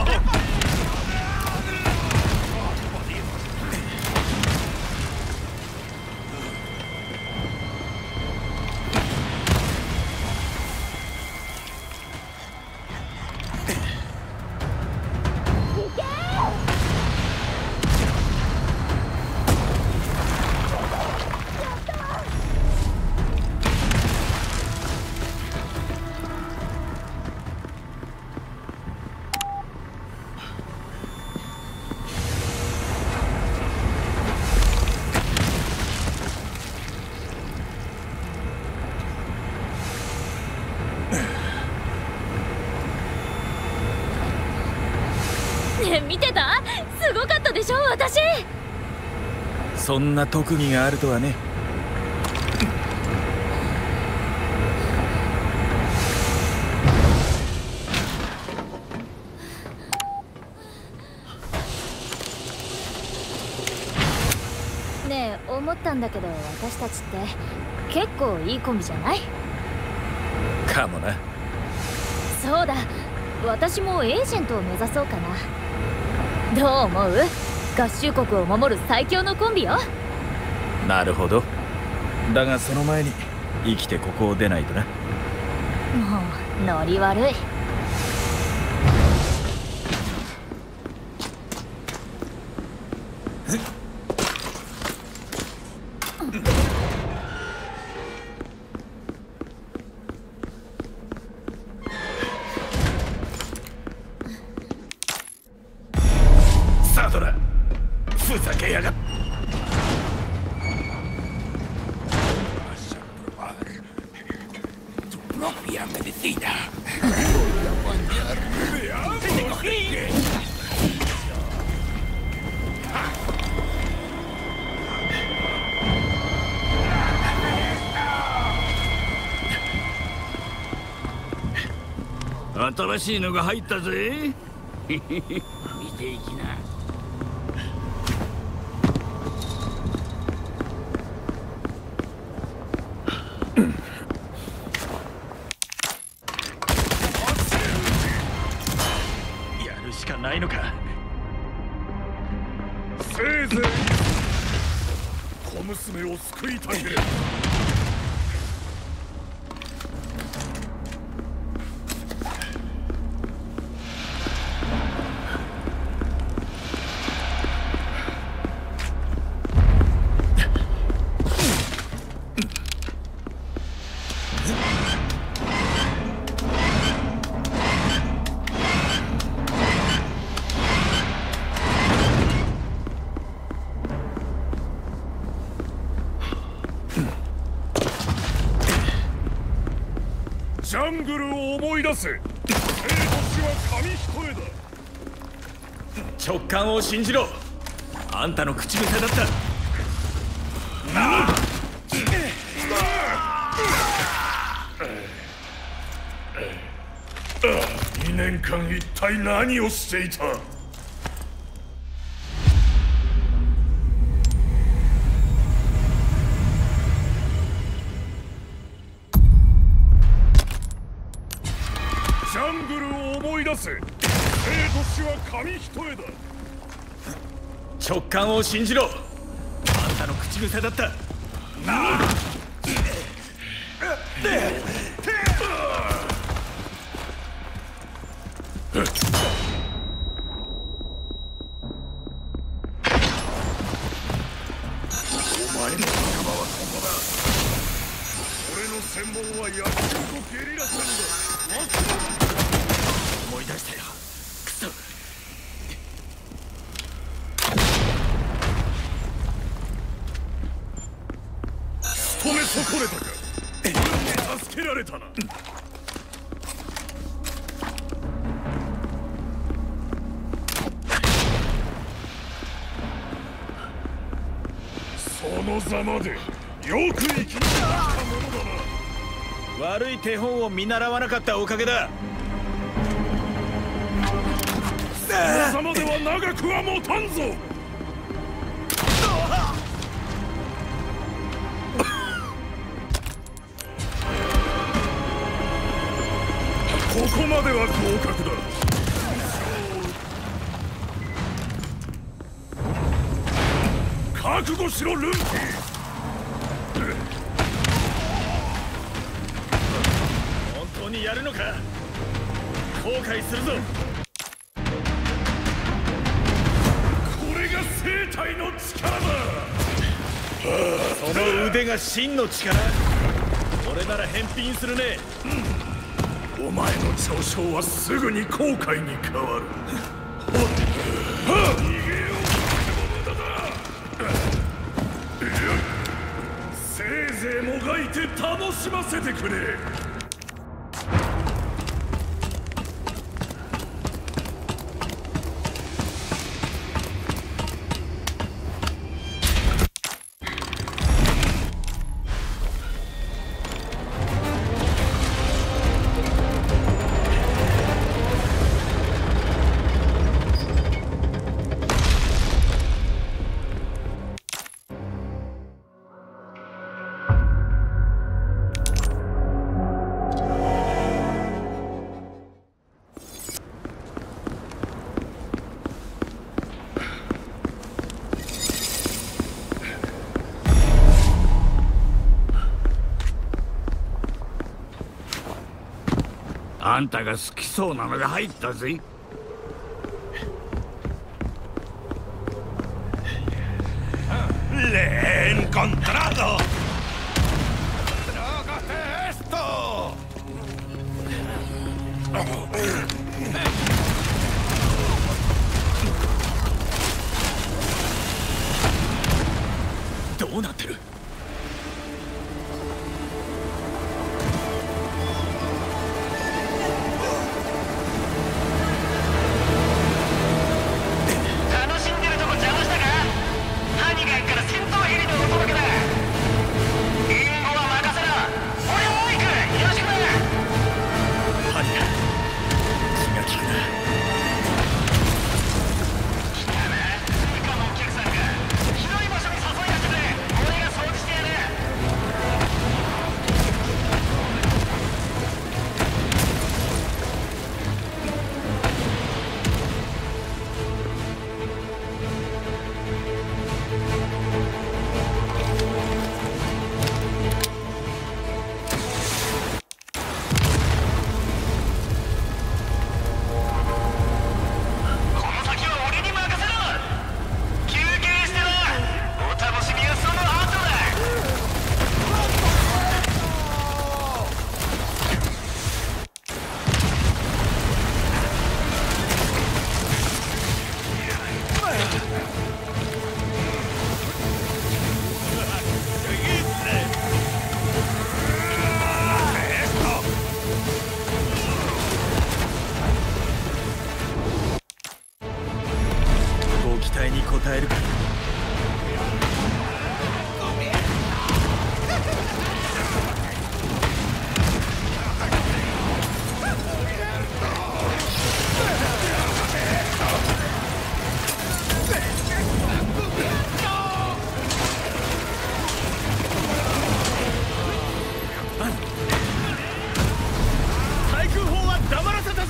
ねえ、見てた？すごかったでしょ私。 そんな特技があるとはね。 ねえ、思ったんだけど私たちって結構いいコンビじゃない？ かもな。 そうだ、私もエージェントを目指そうかな。どう思う？合衆国を守る最強のコンビよ。 なるほど。だがその前に生きてここを出ないとな。 もうノリ悪い。 サドラ、ふざけやがっ。 Propia medicina. Voy a bañarme. ¡Te cogí! ¡Ah! 新しいのが入ったぜ。見ていきな。 るしかないのか。 せいぜい小娘を救いたければ。ジャングルを思い出せ。生と死は紙一重だ。 直感を信じろ。あんたの口癖だったなあ。 にねんかん一体何をしていた。ジャングルを思い出せ。生と死は紙一重だ。 直感を信じろ。あんたの口癖だったなあ。 お前の仲間はここだ。俺の専門は野球とゲリラ戦だ。 思い出したよ。くそ。 仕留め損ねたか。運に助けられたな。そのざまでよく生き残ったものだな。 悪い手本を見習わなかったおかげだ。 そのざまでは長くは持たんぞ。ここまでは合格だ。覚悟しろルンティ。 本当にやるのか。後悔するぞ。 これが生体の力だ。 その腕が真の力。俺なら返品するね。 お前の嘲笑はすぐに後悔に変わる。逃げようと無駄だ。せいぜいもがいて楽しませてくれ。 あんたが好きそうなのが入ったぜ。 Le he encontrado. ¡Trágate esto! どうなってる。 「 答えるか。対空砲は黙らせたぞ。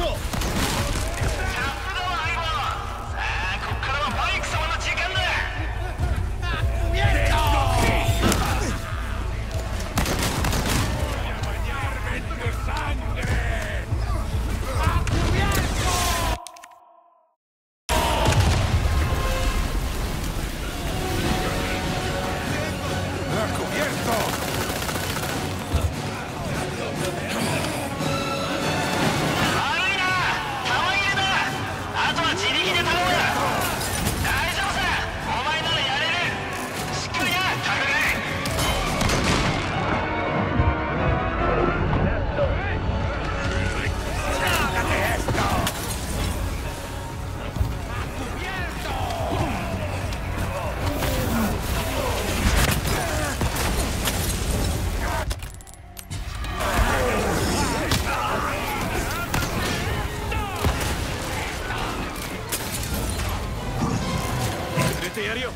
やるよ。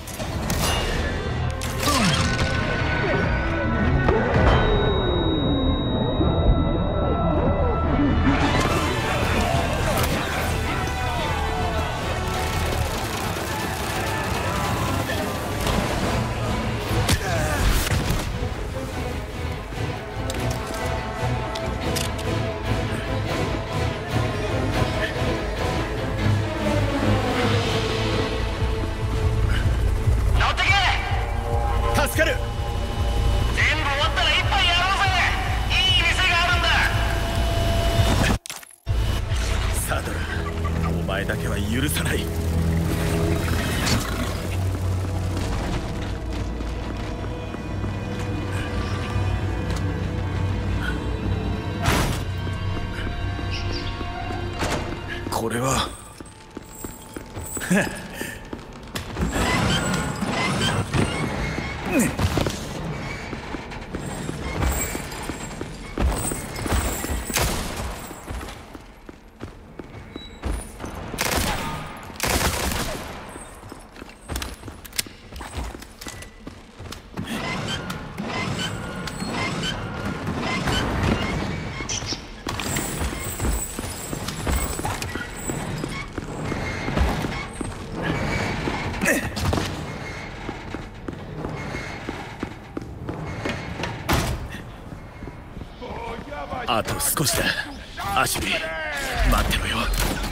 助かる。 全部終わったら一杯やろうぜ。いい店があるんだ。 サドル、お前だけは許さない。これはあと少しだ。アシュリー、待ってろよ。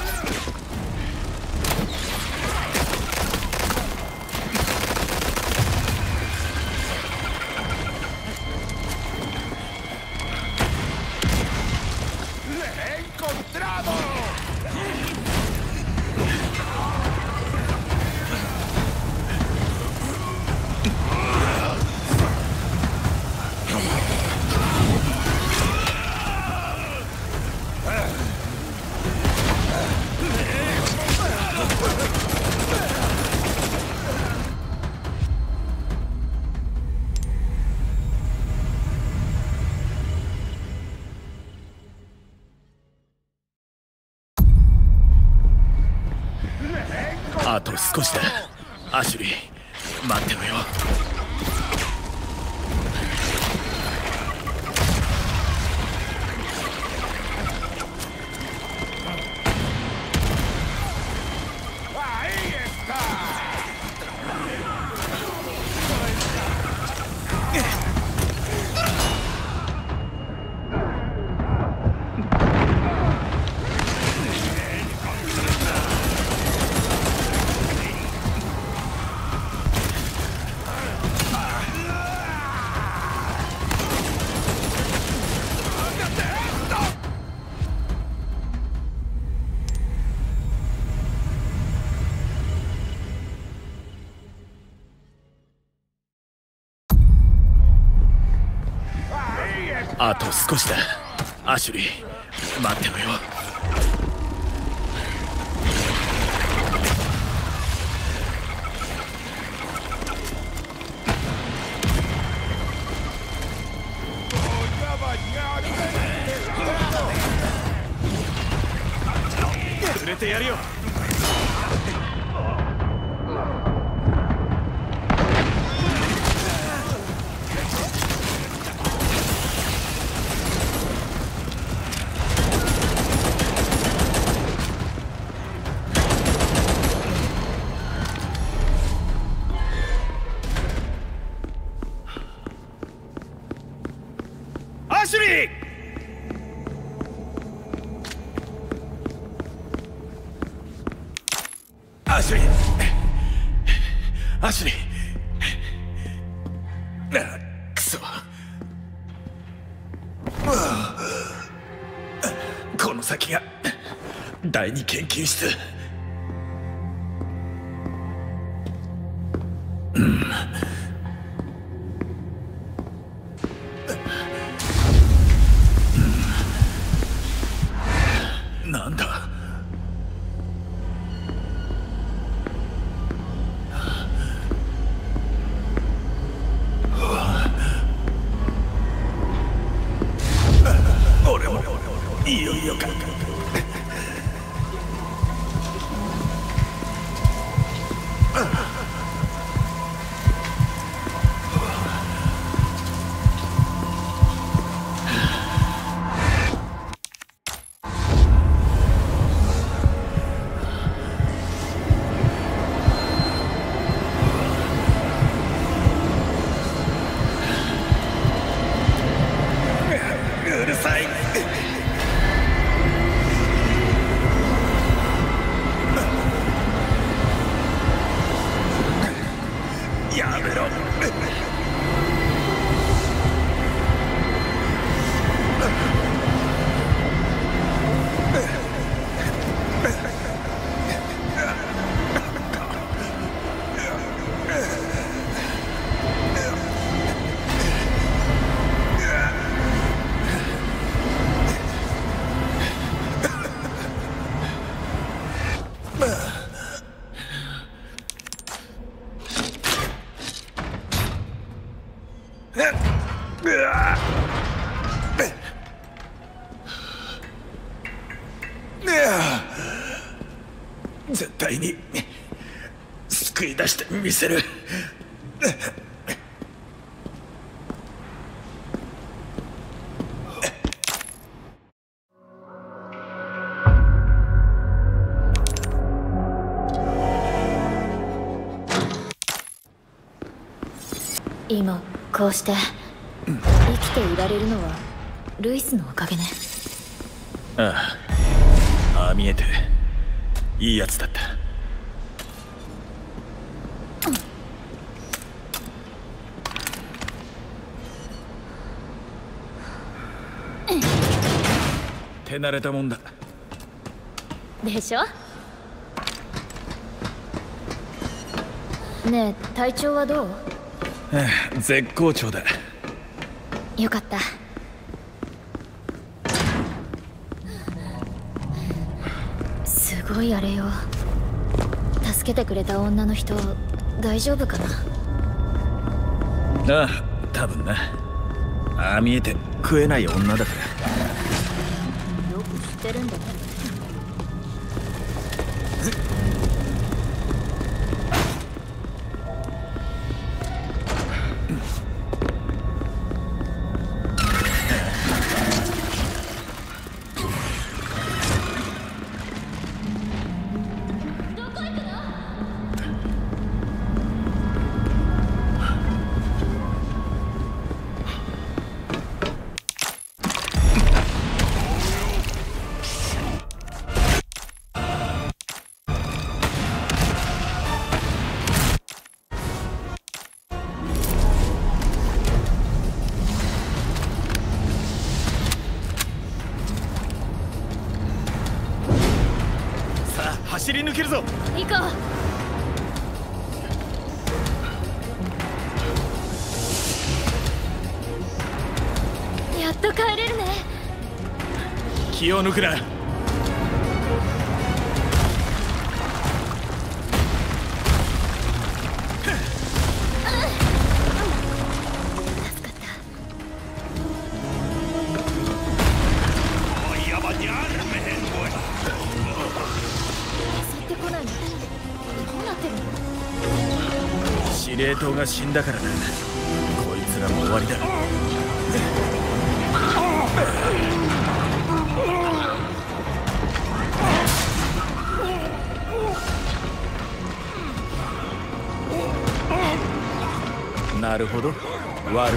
あと少しだ。アシュリー、待ってろよ。あと少しだ。アシュリー、待ってろよ。 アシュリーアシュリーあくそこの先が第二研究室。なんだ俺もいよいよか。うるさい。やめろ。絶対に救い出してみせる。 今こうして生きていられるのはルイスのおかげね。 ああ、ああ見えていいやつだった。手慣れたもんだでしょ。ねえ体調はどう？ 絶好調だ。 よかった。すごいあれよ。助けてくれた女の人大丈夫かな。 ああ、多分な。ああ見えて食えない女だから。 よく知ってるんだね。 走り抜けるぞ。 行こう。やっと帰れるね。 気を抜くな。司令塔が死んだからな。こいつらも終わりだ。なるほど、悪くないな。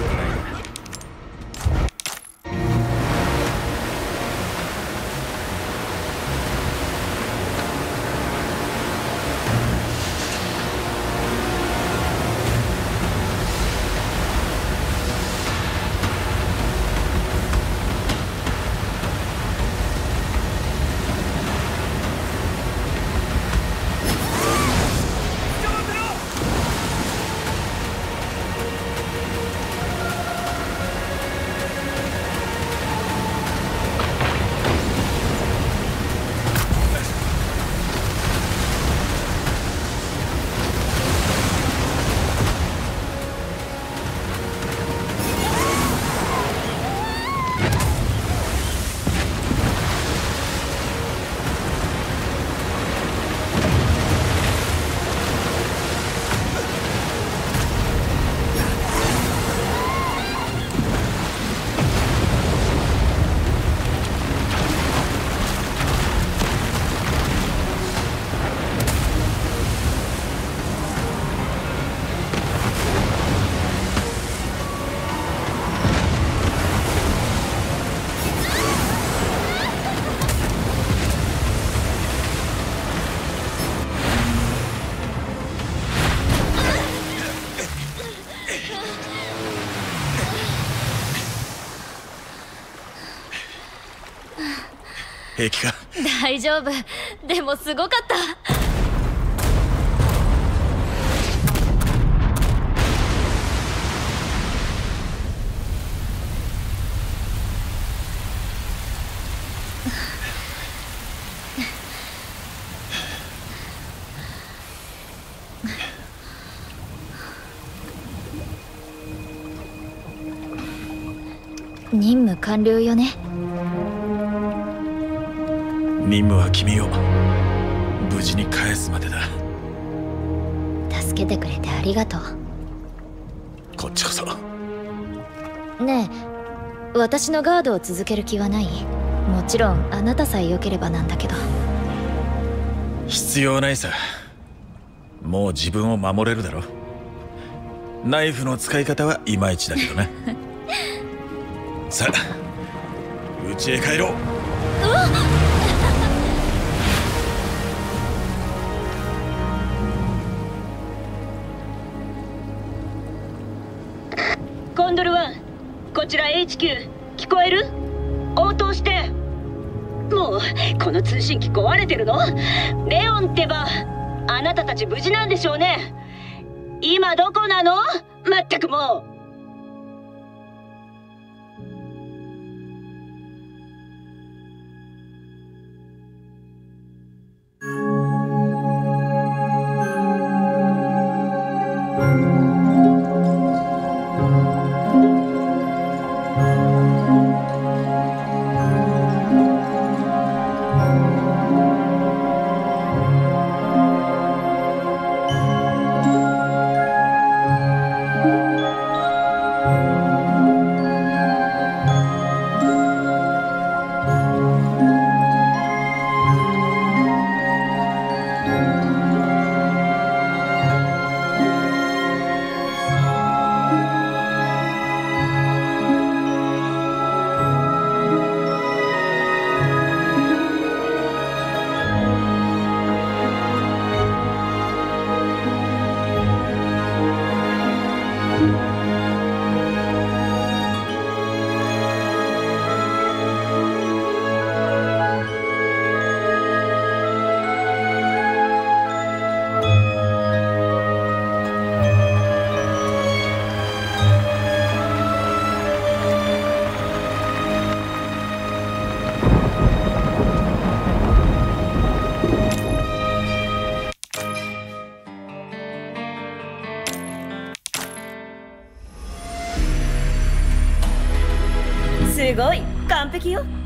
平気か？ 大丈夫。でもすごかった。任務完了よね。 任務は君を無事に返すまでだ。 助けてくれてありがとう。 こっちこそ。 ねえ、私のガードを続ける気はない？もちろんあなたさえ良ければなんだけど。 必要ないさ。もう自分を守れるだろ。ナイフの使い方はいまいちだけどね。さあ、家へ帰ろう。うわっコンドルワン、こちら エイチキュー、聞こえる？応答して。もうこの通信機壊れてるの？レオンってば、あなたたち無事なんでしょうね。今どこなの？まったくもう。すごい完璧よ。